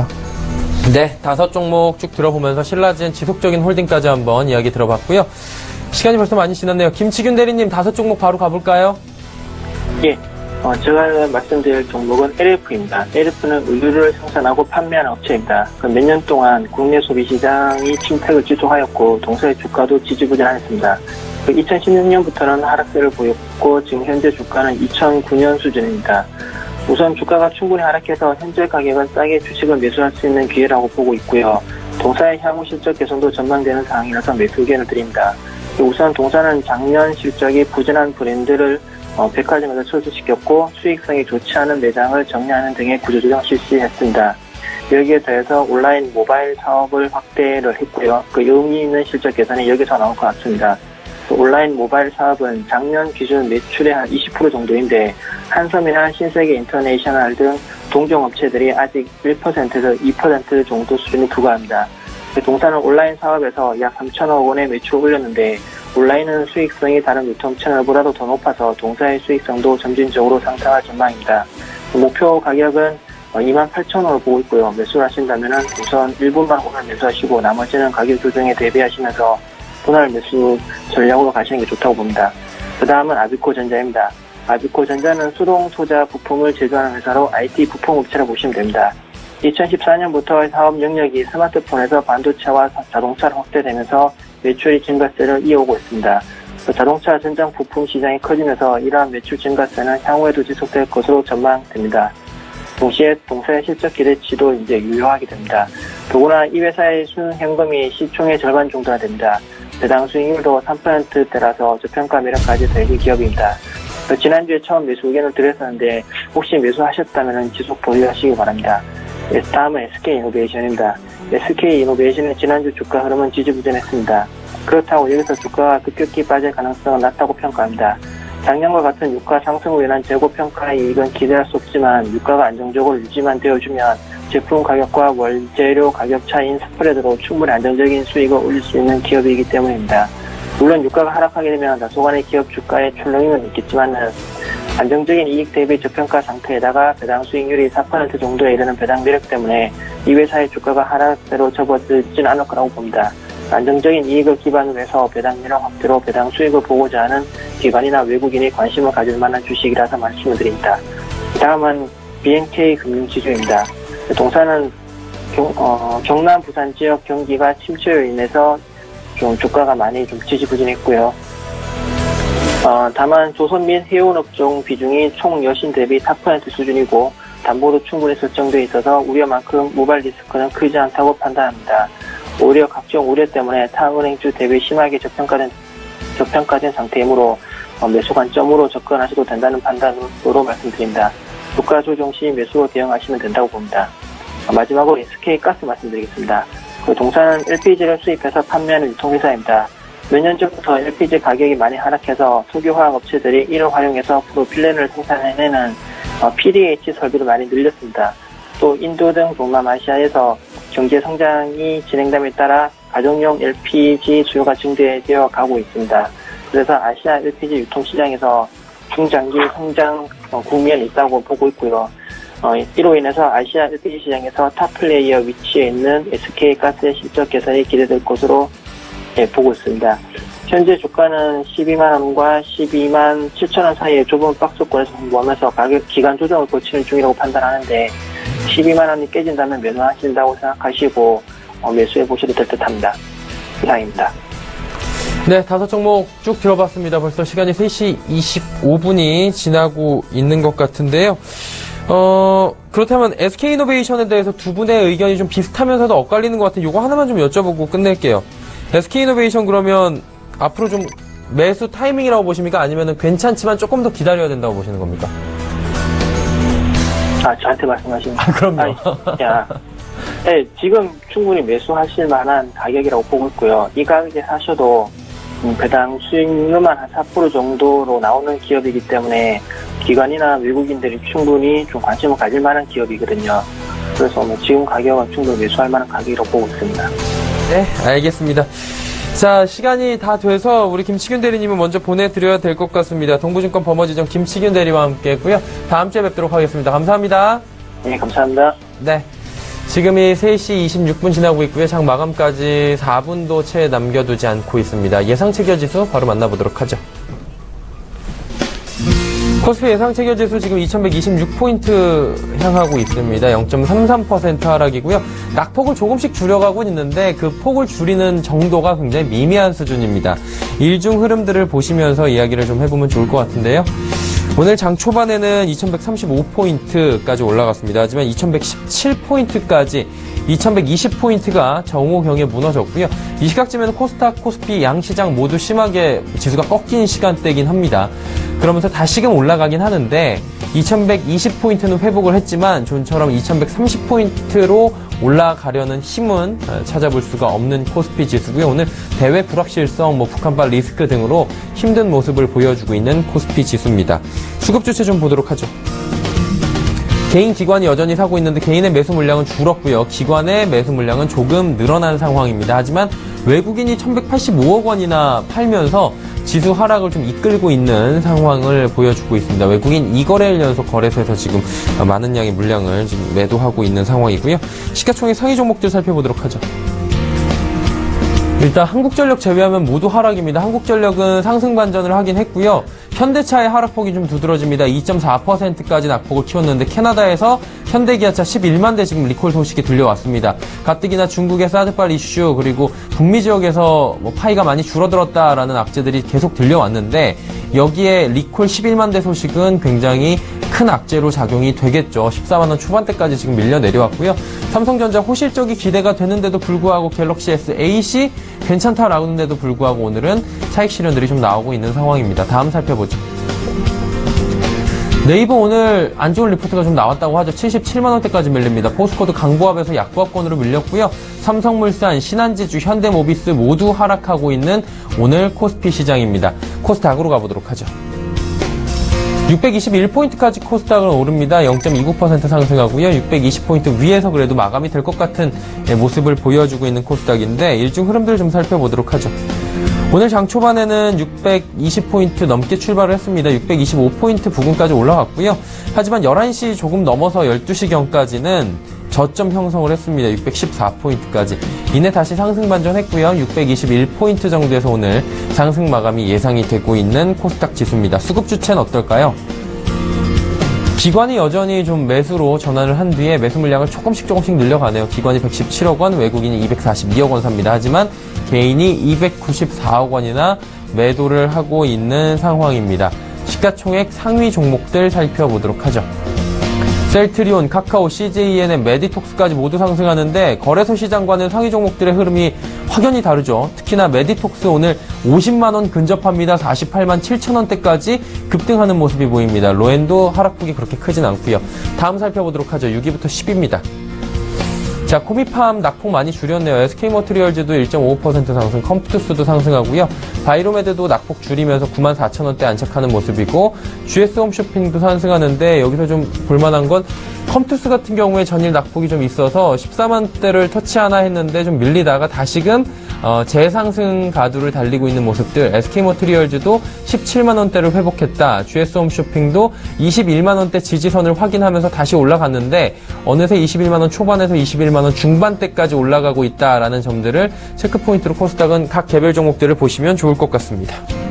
네, 다섯 종목 쭉 들어보면서 신라젠 지속적인 홀딩까지 한번 이야기 들어봤고요. 시간이 벌써 많이 지났네요. 김치균 대리님, 다섯 종목 바로 가볼까요? 예. 어, 제가 말씀드릴 종목은 엘에프입니다. 엘에프는 의류를 생산하고 판매하는 업체입니다. 그 몇 년 동안 국내 소비시장이 침체를 지속하였고 동사의 주가도 지지부진하였습니다. 그 이천십육 년부터는 하락세를 보였고 지금 현재 주가는 이천구 년 수준입니다. 우선 주가가 충분히 하락해서 현재 가격은 싸게 주식을 매수할 수 있는 기회라고 보고 있고요. 동사의 향후 실적 개선도 전망되는 상황이라서 매수 의견을 드립니다. 우선 동사는 작년 실적이 부진한 브랜드를 어, 백화점에서 철수시켰고 수익성이 좋지 않은 매장을 정리하는 등의 구조조정 실시했습니다. 여기에 더해서 온라인 모바일 사업을 확대를 했고요. 그 의미 있는 실적 개선이 여기서 나올 것 같습니다. 또 온라인 모바일 사업은 작년 기준 매출의 한 이십 퍼센트 정도인데 한섬이나 신세계 인터내셔널 등 동종업체들이 아직 일 퍼센트에서 이 퍼센트 정도 수준에 불과합니다. 동사는 온라인 사업에서 약 삼천억 원의 매출을 올렸는데 온라인은 수익성이 다른 유통 채널보다도 더 높아서 동사의 수익성도 점진적으로 상승할 전망입니다. 목표 가격은 이만 팔천 원을 보고 있고요. 매수를 하신다면 우선 일부만 오늘 매수하시고 나머지는 가격 조정에 대비하시면서 분할 매수 전략으로 가시는 게 좋다고 봅니다. 그 다음은 아비코전자입니다. 아비코전자는 수동 소자 부품을 제조하는 회사로 아이티 부품 업체라고 보시면 됩니다. 이천십사 년부터 사업 영역이 스마트폰에서 반도체와 자동차로 확대되면서 매출이 증가세를 이어오고 있습니다. 자동차 전장 부품 시장이 커지면서 이러한 매출 증가세는 향후에도 지속될 것으로 전망됩니다. 동시에 동사의 실적 기대치도 이제 유효하게 됩니다. 더구나 이 회사의 순현금이 시총의 절반 정도나 됩니다. 배당 수익률도 삼 퍼센트대라서 저평가 매력까지 되는 기업입니다. 지난주에 처음 매수 의견을 드렸었는데 혹시 매수하셨다면 지속 보유하시기 바랍니다. 다음은 에스케이이노베이션입니다. 에스케이이노베이션의 지난주 주가 흐름은 지지부진했습니다. 그렇다고 여기서 주가가 급격히 빠질 가능성은 낮다고 평가합니다. 작년과 같은 유가 상승으로 인한 재고평가의 이익은 기대할 수 없지만 유가가 안정적으로 유지만 되어주면 제품 가격과 원재료 가격 차이인 스프레드로 충분히 안정적인 수익을 올릴 수 있는 기업이기 때문입니다. 물론 유가가 하락하게 되면 다소간의 기업 주가의 출렁임은 있겠지만 안정적인 이익 대비 저평가 상태에다가 배당 수익률이 사 퍼센트 정도에 이르는 배당 매력 때문에 이 회사의 주가가 하락세로 접어들지는 않을 거라고 봅니다. 안정적인 이익을 기반으로 해서 배당 매력 확대로 배당 수익을 보고자 하는 기관이나 외국인이 관심을 가질 만한 주식이라서 말씀을 드립니다. 다음은 비엔케이 금융지주입니다. 동사는 경, 어, 경남 부산 지역 경기가 침체로 인해서 좀 주가가 많이 좀 지지부진했고요. 어, 다만 조선 및 해운업종 비중이 총 여신 대비 사 퍼센트 수준이고 담보도 충분히 설정되어 있어서 우려만큼 모발 리스크는 크지 않다고 판단합니다. 오히려 각종 우려 때문에 타 은행주 대비 심하게 저평가된, 저평가된 상태이므로 어, 매수 관점으로 접근하셔도 된다는 판단으로 말씀드립니다. 주가 조정 시 매수로 대응하시면 된다고 봅니다. 어, 마지막으로 에스케이가스 말씀드리겠습니다. 그 동사는 엘피지를 수입해서 판매하는 유통회사입니다. 몇 년 전부터 엘피지 가격이 많이 하락해서 석유화학 업체들이 이를 활용해서 프로필렌을 생산해내는 어, 피디에이치 설비를 많이 늘렸습니다. 또 인도 등 동남아시아에서 경제 성장이 진행됨에 따라 가정용 엘피지 수요가 증대되어 가고 있습니다. 그래서 아시아 엘피지 유통시장에서 중장기 성장 어, 국면이 있다고 보고 있고요. 어, 이로 인해서 아시아 엘피지 시장에서 탑 플레이어 위치에 있는 에스케이가스의 실적 개선이 기대될 것으로 예, 보고 있습니다. 현재 주가는 십이만 원과 십이만 칠천 원 사이의 좁은 박스권에서 공부하면서 가격 기간 조정을 거치는 중이라고 판단하는데 십이만 원이 깨진다면 매도하신다고 생각하시고 어, 매수해 보셔도 될 듯합니다. 이상입니다. 네, 다섯 종목 쭉 들어봤습니다. 벌써 시간이 세 시 이십오 분이 지나고 있는 것 같은데요. 어, 그렇다면 에스케이이노베이션에 대해서 두 분의 의견이 좀 비슷하면서도 엇갈리는 것 같은 요거 하나만 좀 여쭤보고 끝낼게요. 에스케이이노베이션 그러면 앞으로 좀 매수 타이밍이라고 보십니까? 아니면 괜찮지만 조금 더 기다려야 된다고 보시는 겁니까? 아, 저한테 말씀하시는 아, 그럼요. 아니, 야, 네, 지금 충분히 매수하실 만한 가격이라고 보고 있고요. 이 가격에 사셔도 음, 배당 수익률만 한 사 퍼센트 정도로 나오는 기업이기 때문에 기관이나 외국인들이 충분히 좀 관심을 가질 만한 기업이거든요. 그래서 뭐 지금 가격은 충분히 매수할 만한 가격이라고 보고 있습니다. 네, 알겠습니다. 자, 시간이 다 돼서 우리 김치균 대리님은 먼저 보내드려야 될 것 같습니다. 동부증권 버머지점 김치균 대리와 함께 했고요. 다음 주에 뵙도록 하겠습니다. 감사합니다. 네, 감사합니다. 네. 지금이 세 시 이십육 분 지나고 있고요. 장 마감까지 사 분도 채 남겨두지 않고 있습니다. 예상체결지수 바로 만나보도록 하죠. 코스피 예상체결지수 지금 이천백이십육 포인트 향하고 있습니다. 영 점 삼삼 퍼센트 하락이고요. 낙폭을 조금씩 줄여가고 있는데 그 폭을 줄이는 정도가 굉장히 미미한 수준입니다. 일중 흐름들을 보시면서 이야기를 좀 해보면 좋을 것 같은데요. 오늘 장 초반에는 이천백삼십오 포인트까지 올라갔습니다. 하지만 이천백십칠 포인트까지 이천백이십 포인트가 정오경에 무너졌고요. 이 시각쯤에는 코스닥, 코스피 양시장 모두 심하게 지수가 꺾인 시간대이긴 합니다. 그러면서 다시금 올라가긴 하는데 이천백이십 포인트는 회복을 했지만 좀처럼 이천백삼십 포인트로 올라가려는 힘은 찾아볼 수가 없는 코스피 지수고요. 오늘 대외 불확실성, 뭐 북한발 리스크 등으로 힘든 모습을 보여주고 있는 코스피 지수입니다. 수급 주체 좀 보도록 하죠. 개인 기관이 여전히 사고 있는데 개인의 매수 물량은 줄었고요. 기관의 매수 물량은 조금 늘어난 상황입니다. 하지만 외국인이 천백팔십오억 원이나 팔면서 지수 하락을 좀 이끌고 있는 상황을 보여주고 있습니다. 외국인 이 거래일 연속 거래소에서 지금 많은 양의 물량을 지금 매도하고 있는 상황이고요. 시가총액 상위 종목들 살펴보도록 하죠. 일단 한국전력 제외하면 모두 하락입니다. 한국전력은 상승 반전을 하긴 했고요. 현대차의 하락폭이 좀 두드러집니다. 이 점 사 퍼센트까지 낙폭을 키웠는데 캐나다에서 현대기아차 십일만 대 지금 리콜 소식이 들려왔습니다. 가뜩이나 중국의 사드발 이슈 그리고 북미 지역에서 뭐 파이가 많이 줄어들었다라는 악재들이 계속 들려왔는데 여기에 리콜 십일만 대 소식은 굉장히 큰 악재로 작용이 되겠죠. 십사만 원 초반대까지 지금 밀려 내려왔고요. 삼성전자 호실적이 기대가 되는데도 불구하고 갤럭시 에스 에잇이 괜찮다라는데도 불구하고 오늘은 차익 실현들이 좀 나오고 있는 상황입니다. 다음 살펴보죠. 네이버 오늘 안 좋은 리포트가 좀 나왔다고 하죠. 칠십칠만 원대까지 밀립니다. 포스코도 강보합에서 약보합권으로 밀렸고요. 삼성물산, 신한지주, 현대모비스 모두 하락하고 있는 오늘 코스피 시장입니다. 코스닥으로 가보도록 하죠. 육백이십일 포인트까지 코스닥은 오릅니다. 영 점 이구 퍼센트 상승하고요. 육백이십 포인트 위에서 그래도 마감이 될 것 같은 모습을 보여주고 있는 코스닥인데 일중 흐름들을 좀 살펴보도록 하죠. 오늘 장 초반에는 육백이십 포인트 넘게 출발을 했습니다. 육백이십오 포인트 부근까지 올라갔고요. 하지만 열한 시 조금 넘어서 열두 시경까지는 저점 형성을 했습니다. 육백십사 포인트까지. 이내 다시 상승 반전했고요. 육백이십일 포인트 정도에서 오늘 상승 마감이 예상이 되고 있는 코스닥 지수입니다. 수급 주체는 어떨까요? 기관이 여전히 좀 매수로 전환을 한 뒤에 매수 물량을 조금씩 조금씩 늘려가네요. 기관이 백십칠억 원, 외국인이 이백사십이억 원 삽니다. 하지만 개인이 이백구십사억 원이나 매도를 하고 있는 상황입니다. 시가총액 상위 종목들 살펴보도록 하죠. 셀트리온, 카카오, 씨제이엔의 메디톡스까지 모두 상승하는데 거래소 시장과는 상위 종목들의 흐름이 확연히 다르죠. 특히나 메디톡스 오늘 오십만 원 근접합니다. 사십팔만 칠천 원대까지 급등하는 모습이 보입니다. 로엔도 하락폭이 그렇게 크진 않고요. 다음 살펴보도록 하죠. 육 위부터 십위입니다. 자, 코미팜 낙폭 많이 줄였네요. 에스케이머트리얼즈도 일 점 오오 퍼센트 상승, 컴퓨터스도 상승하고요. 바이로메드도 낙폭 줄이면서 구만 사천 원대 안착하는 모습이고 지에스홈쇼핑도 상승하는데 여기서 좀 볼만한 건 컴투스 같은 경우에 전일 낙폭이 좀 있어서 십사만 대를 터치하나 했는데 좀 밀리다가 다시금 어, 재상승 가두를 달리고 있는 모습들. 에스케이머트리얼즈도 십칠만 원대를 회복했다. 지에스홈쇼핑도 이십일만 원대 지지선을 확인하면서 다시 올라갔는데 어느새 이십일만 원 초반에서 이십일만 원 중반대까지 올라가고 있다라는 점들을 체크포인트로 코스닥은 각 개별 종목들을 보시면 좋을 것 같습니다.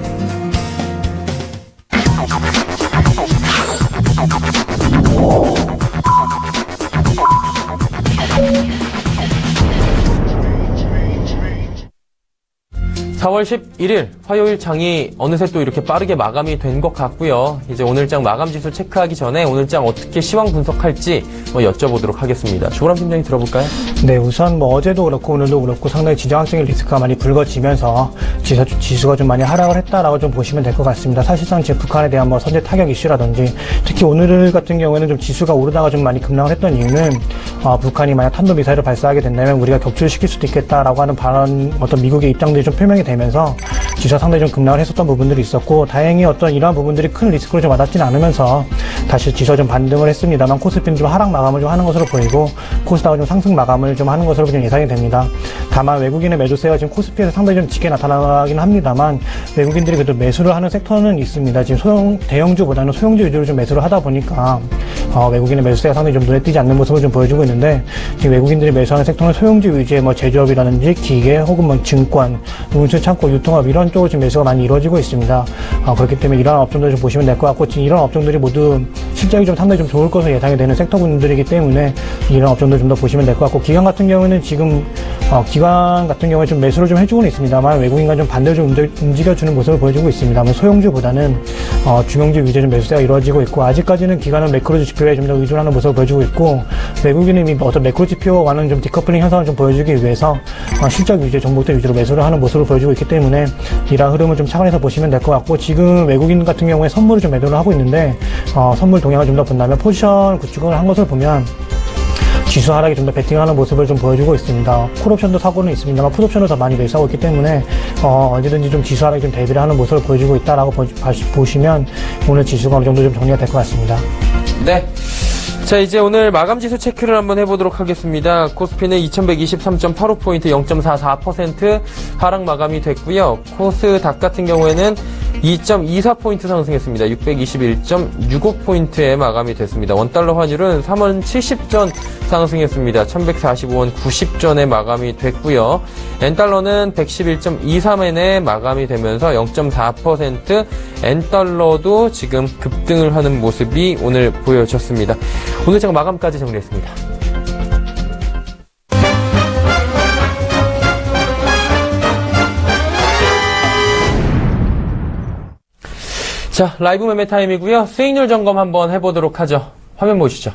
사월 십일일 화요일 장이 어느새 또 이렇게 빠르게 마감이 된 것 같고요. 이제 오늘장 마감 지수 체크하기 전에 오늘장 어떻게 시황 분석할지 뭐 여쭤보도록 하겠습니다. 조그람 팀장님 들어볼까요? 네, 우선 뭐 어제도 그렇고 오늘도 그렇고 상당히 지정학적인 리스크가 많이 불거지면서 지수, 지수가 좀 많이 하락을 했다라고 좀 보시면 될 것 같습니다. 사실상 지금 북한에 대한 뭐 선제 타격 이슈라든지 특히 오늘 같은 경우에는 좀 지수가 오르다가 좀 많이 급락을 했던 이유는 어, 북한이 만약 탄도미사일을 발사하게 된다면 우리가 격추를 시킬 수도 있겠다라고 하는 발언, 어떤 미국의 입장들이 좀 표명이 되면서 지수가 상당히 좀 급락을 했었던 부분들이 있었고 다행히 어떤 이러한 부분들이 큰 리스크로 좀 와닿지는 않으면서 다시 지수가 좀 반등을 했습니다만 코스피는 좀 하락 마감을 좀 하는 것으로 보이고 코스닥은 좀 상승 마감을 좀 하는 것으로 좀 예상이 됩니다. 다만 외국인의 매도세가 지금 코스피에서 상당히 좀 짙게 나타나긴 합니다만 외국인들이 그래도 매수를 하는 섹터는 있습니다. 지금 소형 대형주보다는 소형주 위주로 좀 매수를 하다 보니까 어, 외국인의 매수세가 상당히 좀 눈에 띄지 않는 모습을 좀 보여주고 있는데 지금 외국인들이 매수하는 섹터는 소형주 위주의 뭐 제조업이라든지 기계 혹은 뭐 증권, 운수 창고, 유통업 이런 쪽으로 지금 매수가 많이 이루어지고 있습니다. 어, 그렇기 때문에 이런 업종들 좀 보시면 될 것 같고 지금 이런 업종들이 모두 실적이 좀 상당히 좀 좋을 것으로 예상이 되는 섹터군들이기 때문에 이런 업종들 좀 더 보시면 될 것 같고 기관 같은 경우에는 지금 어, 기관 같은 경우에 좀 매수를 좀 해주고는 있습니다만 외국인과 좀 반대로 좀 움직여주는 모습을 보여주고 있습니다만 소형주보다는 어, 중형주 위주의 좀 매수세가 이루어지고 있고 아직까지는 기관은 매크로 지표에 좀 더 의존하는 모습을 보여주고 있고 외국인은 어떤 매크로 지표와는 좀 디커플링 현상을 좀 보여주기 위해서 어, 실적 위주의 종목들 위주로 매수를 하는 모습을 보여주고 있기 때문에 이러한 흐름을 좀 착안해서 보시면 될 것 같고 지금 외국인 같은 경우에 선물을 좀 매도를 하고 있는데 어, 선물 동향을 좀 더 본다면 포지션 구축을 한 것을 보면 지수 하락에 좀 더 베팅하는 모습을 좀 보여주고 있습니다. 콜옵션도 사고는 있습니다만 풋옵션을 더 많이 매수하고 있기 때문에 어, 언제든지 좀 지수 하락에 좀 대비를 하는 모습을 보여주고 있다라고 보, 보시면 오늘 지수가 어느 정도 좀 정리가 될 것 같습니다. 네. 자, 이제 오늘 마감 지수 체크를 한번 해보도록 하겠습니다. 코스피는 이천백이십삼 점 팔오 포인트 영 점 사사 퍼센트 하락 마감이 됐고요. 코스닥 같은 경우에는 이 점 이사 포인트 상승했습니다. 육백이십일 점 육오 포인트에 마감이 됐습니다. 원달러 환율은 삼 원 칠십 전 상승했습니다. 천백사십오 원 구십 전에 마감이 됐고요. 엔달러는 백십일 점 이삼 엔에 마감이 되면서 영 점 사 퍼센트 엔달러도 지금 급등을 하는 모습이 오늘 보여졌습니다. 오늘 제가 마감까지 정리했습니다. 자, 라이브 매매 타임이고요. 수익률 점검 한번 해보도록 하죠. 화면 보시죠.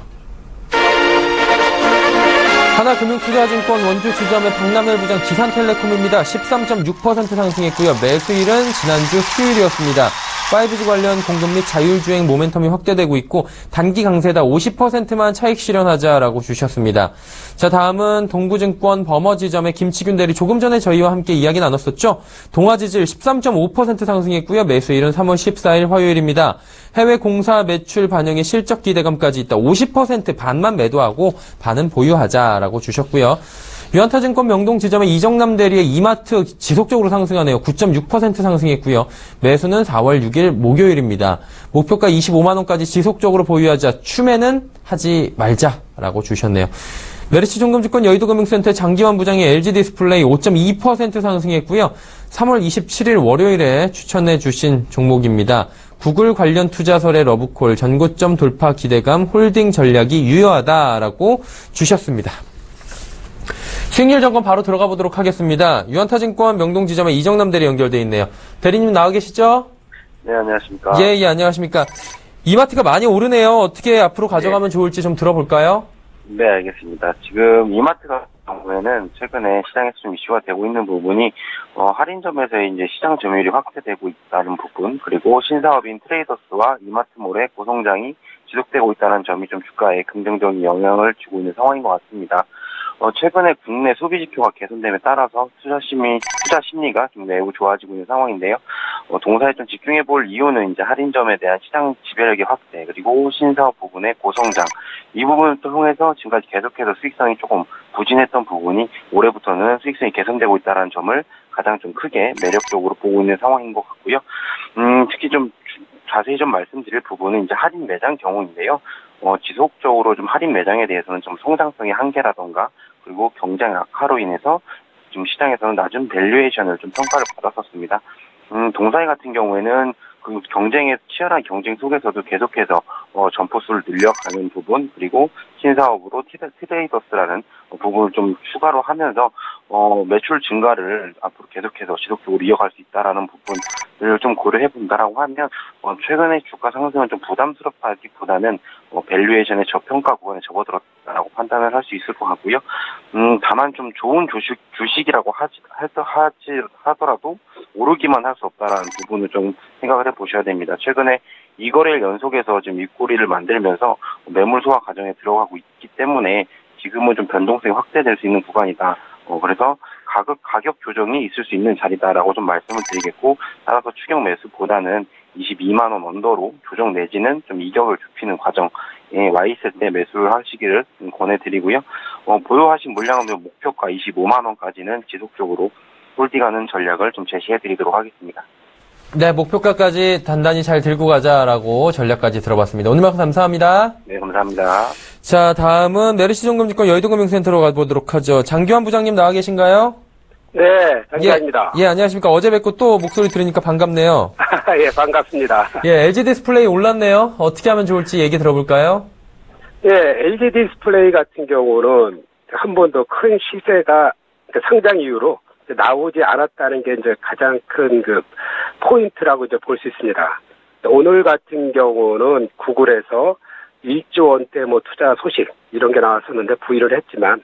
하나금융투자증권 원주 지점의 박남열 부장 기산텔레콤입니다. 십삼 점 육 퍼센트 상승했고요. 매수일은 지난주 수요일이었습니다. 파이브지 관련 공급 및 자율주행 모멘텀이 확대되고 있고 단기 강세다 오십 퍼센트만 차익 실현하자라고 주셨습니다. 자, 다음은 동부증권 범어지점의 김치균 대리 조금 전에 저희와 함께 이야기 나눴었죠. 동아지질 십삼 점 오 퍼센트 상승했고요. 매수일은 삼월 십사일 화요일입니다. 해외 공사 매출 반영의 실적 기대감까지 있다. 오십 퍼센트 반만 매도하고 반은 보유하자라고 주셨고요. 유한타증권 명동지점의 이정남 대리의 이마트 지속적으로 상승하네요. 구 점 육 퍼센트 상승했고요. 매수는 사월 육일 목요일입니다. 목표가 이십오만 원까지 지속적으로 보유하자. 추매는 하지 말자라고 주셨네요. 메리츠종금증권 여의도금융센터 장기환 부장이 엘지디스플레이 오 점 이 퍼센트 상승했고요. 삼월 이십칠일 월요일에 추천해 주신 종목입니다. 구글 관련 투자설의 러브콜, 전고점 돌파 기대감, 홀딩 전략이 유효하다라고 주셨습니다. 수익률 점검 바로 들어가 보도록 하겠습니다. 유한타증권 명동지점에 이정남 대리 연결돼 있네요. 대리님 나와 계시죠? 네, 안녕하십니까. 예, 예, 안녕하십니까. 이마트가 많이 오르네요. 어떻게 앞으로 가져가면 네. 좋을지 좀 들어볼까요? 네, 알겠습니다. 지금 이마트 같은 경우에는 최근에 시장에서 좀 이슈가 되고 있는 부분이 어, 할인점에서의 이제 시장 점유율이 확대되고 있다는 부분, 그리고 신사업인 트레이더스와 이마트몰의 고성장이 지속되고 있다는 점이 좀 주가에 긍정적인 영향을 주고 있는 상황인 것 같습니다. 어, 최근에 국내 소비 지표가 개선됨에 따라서 투자 심리, 투자 심리가 좀 매우 좋아지고 있는 상황인데요. 어, 동사에 좀 집중해 볼 이유는 이제 할인점에 대한 시장 지배력의 확대, 그리고 신사업 부분의 고성장, 이 부분을 통해서 지금까지 계속해서 수익성이 조금 부진했던 부분이 올해부터는 수익성이 개선되고 있다는 점을 가장 좀 크게 매력적으로 보고 있는 상황인 것 같고요. 음, 특히 좀 자세히 좀 말씀드릴 부분은 이제 할인 매장 경우인데요. 어, 지속적으로 좀 할인 매장에 대해서는 좀 성장성의 한계라던가, 그리고 경쟁 악화로 인해서 지금 시장에서는 낮은 밸류에이션을 좀 평가를 받았었습니다. 음, 동사이 같은 경우에는 그 경쟁의 치열한 경쟁 속에서도 계속해서 어, 점포수를 늘려가는 부분, 그리고 신사업으로 트레이더스라는 부분을 좀 추가로 하면서 어, 매출 증가를 앞으로 계속해서 지속적으로 이어갈 수 있다라는 부분을 좀 고려해 본다라고 하면 어, 최근의 주가 상승은 좀 부담스럽다기보다는 어, 밸류에이션의 저평가 구간에 접어들었다라고 판단을 할 수 있을 것 같고요. 음, 다만 좀 좋은 주식 주식이라고 하지 하지 하더라도 오르기만 할 수 없다라는 부분을 좀 생각을 해 보셔야 됩니다. 최근에 이 거래일 연속해서 지금 윗꼬리를 만들면서 매물 소화 과정에 들어가고 있기 때문에 지금은 좀 변동성이 확대될 수 있는 구간이다. 어, 그래서 가격, 가격 조정이 있을 수 있는 자리다라고 좀 말씀을 드리겠고, 따라서 추격 매수보다는 이십이만 원 언더로 조정 내지는 좀 이격을 좁히는 과정에 와 있을 때 매수를 하시기를 권해드리고요. 어, 보유하신 물량은 목표가 이십오만 원까지는 지속적으로 홀딩하는 전략을 좀 제시해드리도록 하겠습니다. 네, 목표가까지 단단히 잘 들고 가자라고 전략까지 들어봤습니다. 오늘 말씀 감사합니다. 네, 감사합니다. 자, 다음은 메리츠종금증권 여의도금융센터로 가보도록 하죠. 장기환 부장님 나와 계신가요? 네, 장기환입니다. 예, 예, 안녕하십니까. 어제 뵙고 또 목소리 들으니까 반갑네요. 예, 반갑습니다. 예, 엘지디스플레이 올랐네요. 어떻게 하면 좋을지 얘기 들어볼까요? 예, 엘지디스플레이 같은 경우는 한 번도 큰 시세가 상장 이후로 나오지 않았다는 게 이제 가장 큰 그 포인트라고 이제 볼 수 있습니다. 오늘 같은 경우는 구글에서 일조 원대 뭐 투자 소식 이런 게 나왔었는데 부의를 했지만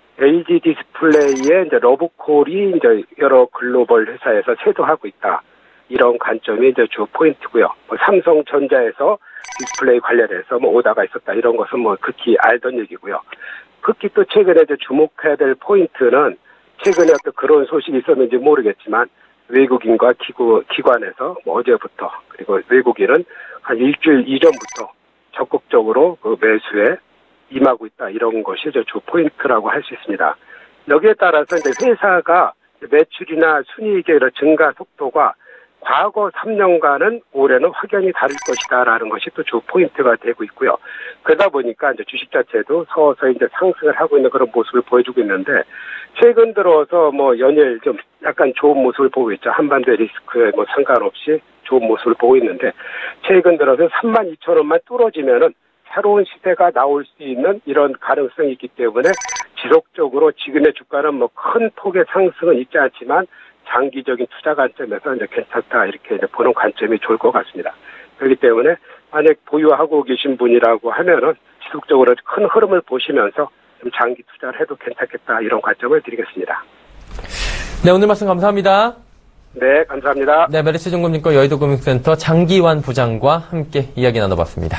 엘지 디스플레이의 이제 러브콜이 이제 여러 글로벌 회사에서 세도하고 있다. 이런 관점이 이제 주 포인트고요. 뭐 삼성전자에서 디스플레이 관련해서 뭐 오다가 있었다. 이런 것은 뭐 극히 알던 얘기고요. 특히 또 최근에 이제 주목해야 될 포인트는 최근에 어떤 그런 소식이 있었는지 모르겠지만 외국인과 기구, 기관에서 뭐 어제부터 그리고 외국인은 한 일주일 이전부터 적극적으로 그 매수에 임하고 있다. 이런 것이 주 포인트라고 할 수 있습니다. 여기에 따라서 이제 회사가 매출이나 순이익의 증가 속도가 과거 삼 년간은 올해는 확연히 다를 것이다라는 것이 또 주 포인트가 되고 있고요. 그러다 보니까 이제 주식 자체도 서서히 이제 상승을 하고 있는 그런 모습을 보여주고 있는데 최근 들어서 뭐 연일 좀 약간 좋은 모습을 보고 있죠. 한반도 리스크에 뭐 상관없이 좋은 모습을 보고 있는데 최근 들어서 삼만 이천 원만 뚫어지면은 새로운 시세가 나올 수 있는 이런 가능성이 있기 때문에 지속적으로 지금의 주가는 뭐 큰 폭의 상승은 있지 않지만 장기적인 투자 관점에서 이제 괜찮다 이렇게 이제 보는 관점이 좋을 것 같습니다. 그렇기 때문에 만약 보유하고 계신 분이라고 하면은 지속적으로 큰 흐름을 보시면서 좀 장기 투자를 해도 괜찮겠다 이런 관점을 드리겠습니다. 네, 오늘 말씀 감사합니다. 네, 감사합니다. 네, 메리츠증권증권 여의도금융센터 장기환 부장과 함께 이야기 나눠봤습니다.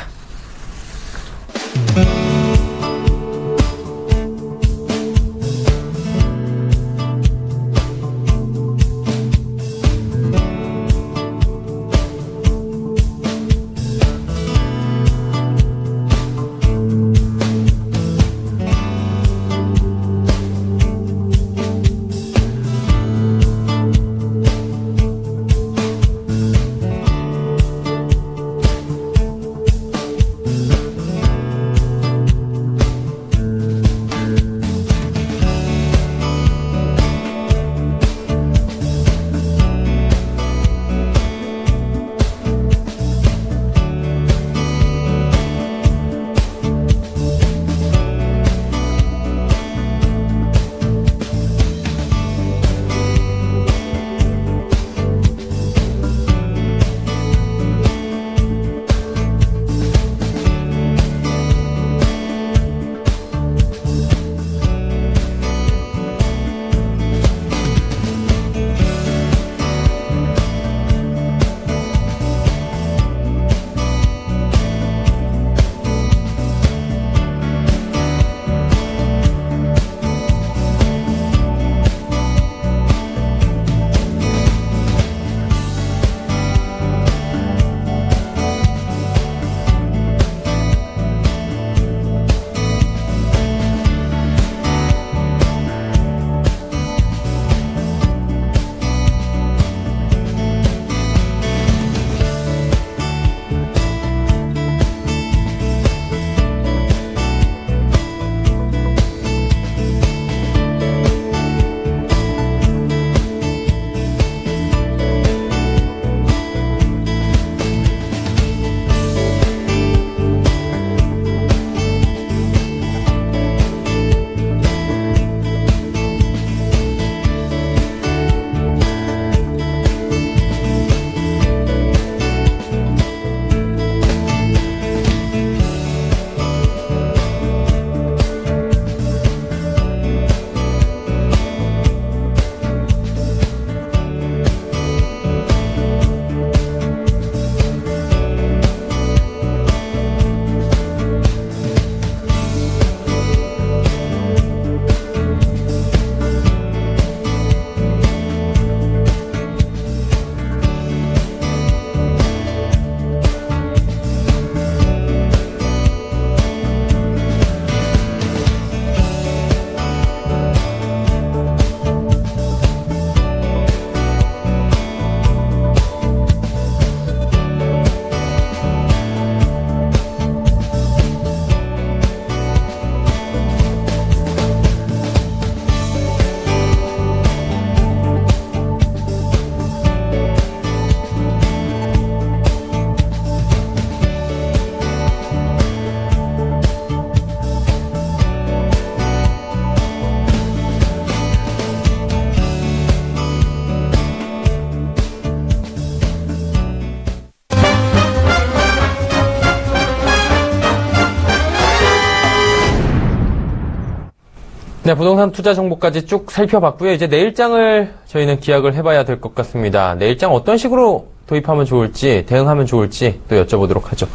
네, 부동산 투자 정보까지 쭉 살펴봤고요. 이제 내일장을 저희는 기약을 해봐야 될 것 같습니다. 내일장 어떤 식으로 도입하면 좋을지, 대응하면 좋을지 또 여쭤보도록 하죠.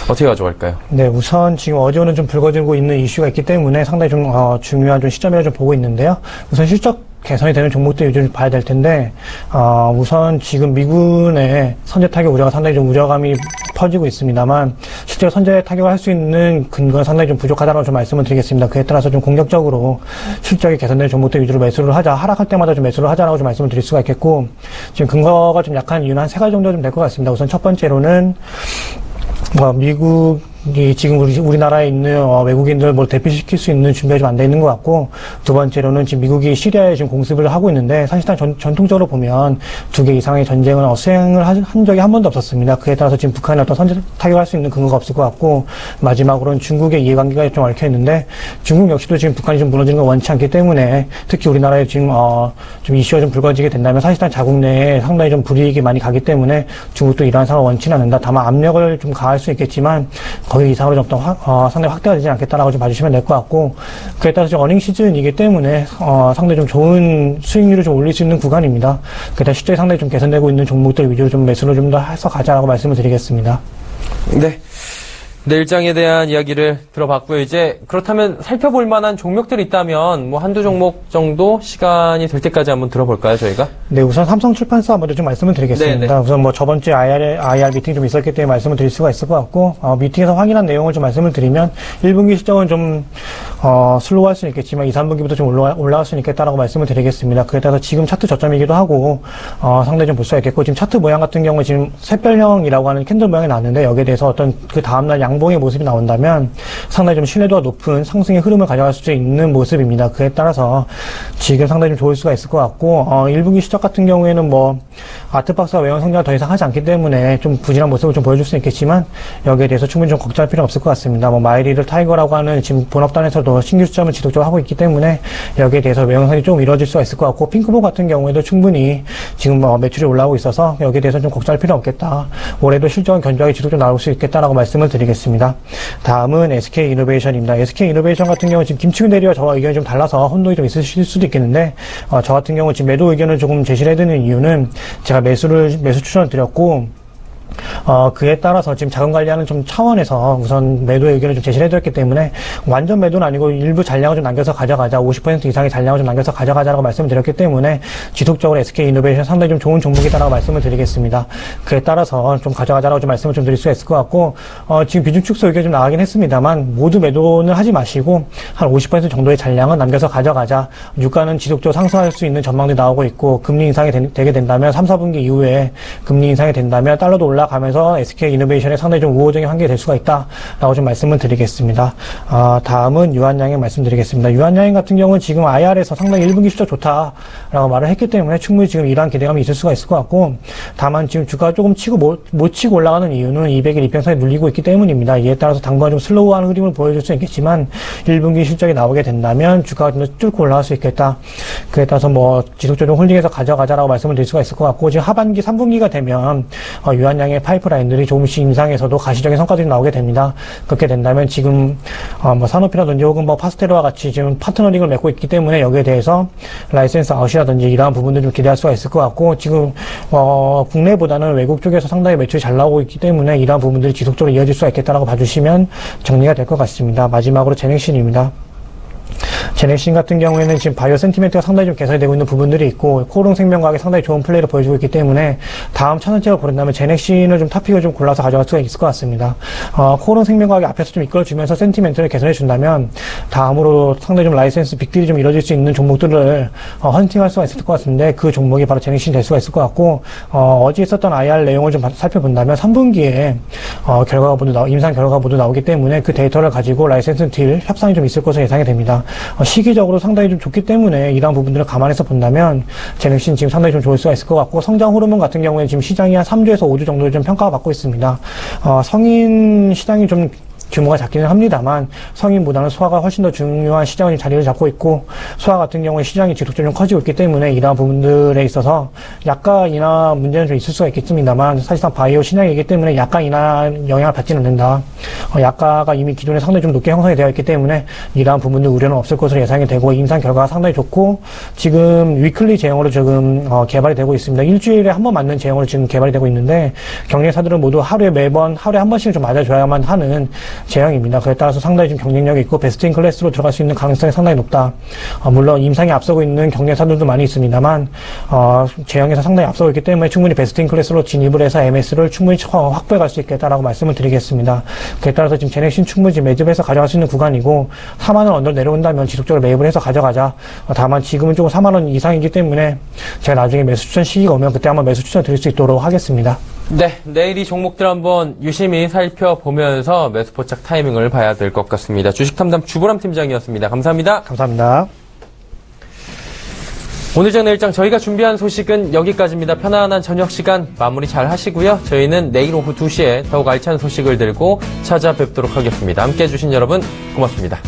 어떻게 가져갈까요? 네, 우선 지금 어제 오늘 좀 불거지고 있는 이슈가 있기 때문에 상당히 좀 어, 중요한 좀 시점이라 좀 보고 있는데요. 우선 실적 개선이 되는 종목들 위주로 봐야 될 텐데, 어, 우선 지금 미군의 선제 타격 우려가 상당히 좀 우려감이 퍼지고 있습니다만, 실제로 선제 타격을 할 수 있는 근거는 상당히 좀 부족하다고 좀 말씀을 드리겠습니다. 그에 따라서 좀 공격적으로 실적이 개선되는 종목들 위주로 매수를 하자, 하락할 때마다 좀 매수를 하자라고 좀 말씀을 드릴 수가 있겠고, 지금 근거가 좀 약한 이유는 한 세 가지 정도 좀 될 것 같습니다. 우선 첫 번째로는, 뭐, 미국이 지금 우리, 우리나라에 있는, 어, 외국인들 뭘 대피시킬 수 있는 준비가 좀 안 돼 있는 것 같고, 두 번째로는 지금 미국이 시리아에 지금 공습을 하고 있는데, 사실상 전, 전통적으로 보면 두 개 이상의 전쟁은 어, 수행을 하, 한 적이 한 번도 없었습니다. 그에 따라서 지금 북한이 어떤 선제 타격할 수 있는 근거가 없을 것 같고, 마지막으로는 중국의 이해관계가 좀 얽혀 있는데, 중국 역시도 지금 북한이 좀 무너지는 걸 원치 않기 때문에, 특히 우리나라에 지금, 어, 좀 이슈가 좀 불거지게 된다면, 사실상 자국 내에 상당히 좀 불이익이 많이 가기 때문에, 중국도 이러한 상황을 원치는 않는다. 다만 압력을 좀 가할 수 있겠지만 거의 이상으로 좀 어떤 확, 어, 상당히 확대가 되지 않겠다라고 좀 봐주시면 될 것 같고, 그에 따라서 지금 어닝 시즌이기 때문에 어, 상당히 좀 좋은 수익률을 좀 올릴 수 있는 구간입니다. 그에 실적이 상당히 좀 개선되고 있는 종목들 위주로 좀 매수를 좀 더 해서 가자라고 말씀을 드리겠습니다. 네. 내일장에 대한 이야기를 들어봤고요. 이제 그렇다면 살펴볼 만한 종목들이 있다면 뭐 한두 종목 정도 시간이 될 때까지 한번 들어볼까요, 저희가? 네, 우선 삼성출판사 먼저 좀 말씀을 드리겠습니다. 네네. 우선 뭐 저번 주에 아이알, 아이알 미팅 좀 있었기 때문에 말씀을 드릴 수가 있을 것 같고, 어, 미팅에서 확인한 내용을 좀 말씀을 드리면 일 분기 실적은 좀 어, 슬로우할 수는 있겠지만 이, 삼 분기부터 좀 올라, 올라갈 수는 있겠다라고 말씀을 드리겠습니다. 그에 따라서 지금 차트 저점이기도 하고 어, 상당히 좀 볼 수가 있겠고, 지금 차트 모양 같은 경우에 지금 샛별형이라고 하는 캔들 모양이 나왔는데, 여기에 대해서 어떤 그 다음날 양봉의 모습이 나온다면 상당히 좀 신뢰도가 높은 상승의 흐름을 가져갈 수 있는 모습입니다. 그에 따라서 지금 상당히 좀 좋을 수가 있을 것 같고, 어, 일 분기 실적 같은 경우에는 뭐 아트박스가 외형 성장을 더 이상 하지 않기 때문에 좀 부진한 모습을 좀 보여줄 수 있겠지만, 여기에 대해서 충분히 좀 걱정할 필요는 없을 것 같습니다. 뭐 마이리를 타이거라고 하는 지금 본업단에서도 신규 수점을 지속적으로 하고 있기 때문에 여기에 대해서 외형성이 좀 이루어질 수가 있을 것 같고, 핑크볼 같은 경우에도 충분히 지금 뭐 매출이 올라오고 있어서 여기에 대해서 좀 걱정할 필요 없겠다. 올해도 실적은 견조하게 지속적으로 나올 수 있겠다라고 말씀을 드리겠습니다. 다음은 에스케이이노베이션입니다. 에스케이이노베이션 같은 경우는 지금 김치균 대리와 저와 의견이 좀 달라서 혼동이 좀 있으실 수도 있겠는데, 어, 저 같은 경우는 지금 매도 의견을 조금 제시를 해드리는 이유는 제가 매수를, 매수 추천을 드렸고, 어, 그에 따라서 지금 자금 관리하는 좀 차원에서 우선 매도의 의견을 좀 제시를 해드렸기 때문에, 완전 매도는 아니고 일부 잔량을 좀 남겨서 가져가자, 오십 퍼센트 이상의 잔량을 좀 남겨서 가져가자라고 말씀을 드렸기 때문에 지속적으로 에스케이이노베이션 상당히 좀 좋은 종목이다라고 말씀을 드리겠습니다. 그에 따라서 좀 가져가자라고 좀 말씀을 좀 드릴 수가 있을 것 같고, 어, 지금 비중 축소 의견이 좀 나가긴 했습니다만 모두 매도는 하지 마시고 한 오십 퍼센트 정도의 잔량은 남겨서 가져가자. 유가는 지속적으로 상승할 수 있는 전망도 나오고 있고, 금리 인상이 되, 되게 된다면 삼, 사 분기 이후에 금리 인상이 된다면 달러도 올라 가면서 에스케이이노베이션에 상당히 좀 우호적인 환경이 될 수가 있다라고 좀 말씀을 드리겠습니다. 어, 다음은 유한양행 말씀드리겠습니다. 유한양행 같은 경우는 지금 아이알에서 상당히 일 분기 실적 좋다라고 말을 했기 때문에 충분히 지금 이러한 기대감이 있을 수가 있을 것 같고, 다만 지금 주가가 조금 치고 못, 못 치고 올라가는 이유는 이백 일 이평선에 눌리고 있기 때문입니다. 이에 따라서 당분간 좀 슬로우하는 흐름을 보여줄 수 있겠지만 일 분기 실적이 나오게 된다면 주가가 좀 더 뚫고 올라갈 수 있겠다. 그에 따라서 뭐 지속적으로 홀딩해서 가져가자라고 말씀을 드릴 수가 있을 것 같고, 지금 하반기 삼 분기가 되면 어, 유한양의 파이프라인들이 조금씩 임상에서도 가시적인 성과들이 나오게 됩니다. 그렇게 된다면 지금 어, 뭐 산오피라든지 혹은 뭐 파스테르와 같이 지금 파트너링을 맺고 있기 때문에 여기에 대해서 라이센스 아웃이라든지 이러한 부분들 좀 기대할 수가 있을 것 같고, 지금 어, 국내보다는 외국 쪽에서 상당히 매출이 잘 나오고 있기 때문에 이러한 부분들이 지속적으로 이어질 수가 있겠다라고 봐주시면 정리가 될 것 같습니다. 마지막으로 제넥신입니다. 제넥신 같은 경우에는 지금 바이오 센티멘트가 상당히 좀 개선이 되고 있는 부분들이 있고, 코오롱 생명과학이 상당히 좋은 플레이를 보여주고 있기 때문에 다음 차선책을 고른다면 제넥신을 좀 탑픽을 좀 골라서 가져갈 수가 있을 것 같습니다. 어, 코오롱 생명과학이 앞에서 좀 이끌어주면서 센티멘트를 개선해 준다면 다음으로 상당히 좀 라이센스 빅딜이 좀 이루어질 수 있는 종목들을 어, 헌팅할 수가 있을 것 같은데, 그 종목이 바로 제넥신이 될 수가 있을 것 같고, 어, 어제 있었던 아이알 내용을 좀 살펴본다면 삼 분기에 어, 결과가 모두 나, 임상 결과가 모두 나오기 때문에 그 데이터를 가지고 라이센스 딜 협상이 좀 있을 것으로 예상이 됩니다. 어, 시기적으로 상당히 좀 좋기 때문에 이러한 부분들을 감안해서 본다면 제넥신 지금 상당히 좀 좋을 수가 있을 것 같고, 성장 호르몬 같은 경우에 지금 시장이 한 삼 주에서 오 주 정도 좀 평가가 받고 있습니다. 어, 성인 시장이 좀 규모가 작기는 합니다만 성인보다는 소아가 훨씬 더 중요한 시장을 자리를 잡고 있고 소아 같은 경우에 시장이 지속적으로 커지고 있기 때문에 이러한 부분들에 있어서 약간이나 문제는 좀 있을 수가 있겠습니다만 사실상 바이오 시장이기 때문에 약간이나 영향을 받지는 않는다. 어, 약가가 이미 기존에 상당히 좀 높게 형성이 되어 있기 때문에 이러한 부분들 우려는 없을 것으로 예상이 되고 임상 결과가 상당히 좋고 지금 위클리 제형으로 지금 어, 개발이 되고 있습니다. 일주일에 한 번 맞는 제형으로 지금 개발이 되고 있는데 경쟁사들은 모두 하루에 매번 하루에 한 번씩 좀 맞아줘야만 하는 제형입니다. 그에 따라서 상당히 좀 경쟁력이 있고 베스트인 클래스로 들어갈 수 있는 가능성이 상당히 높다. 어, 물론 임상에 앞서고 있는 경쟁사들도 많이 있습니다만 어, 제형에서 상당히 앞서고 있기 때문에 충분히 베스트인 클래스로 진입을 해서 엠에스를 충분히 확보해 갈 수 있겠다라고 말씀을 드리겠습니다. 그에 따라서 지금 제넥신 충분히 매집해서 가져갈 수 있는 구간이고 사만 원 언더 내려온다면 지속적으로 매입을 해서 가져가자. 어, 다만 지금은 조금 사만 원 이상이기 때문에 제가 나중에 매수 추천 시기가 오면 그때 한번 매수 추천 드릴 수 있도록 하겠습니다. 네, 내일 이 종목들 한번 유심히 살펴보면서 매수 포착 타이밍을 봐야 될 것 같습니다. 주식탐담 주보람 팀장이었습니다. 감사합니다. 감사합니다. 오늘 장 내일장 저희가 준비한 소식은 여기까지입니다. 편안한 저녁 시간 마무리 잘 하시고요. 저희는 내일 오후 두 시에 더욱 알찬 소식을 들고 찾아뵙도록 하겠습니다. 함께해 주신 여러분 고맙습니다.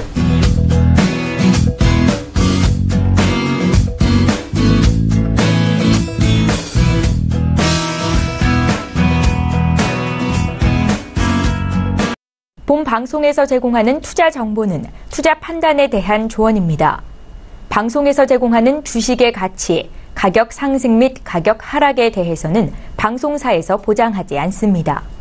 본 방송에서 제공하는 투자 정보는 투자 판단에 대한 조언입니다. 방송에서 제공하는 주식의 가치, 가격 상승 및 가격 하락에 대해서는 방송사에서 보장하지 않습니다.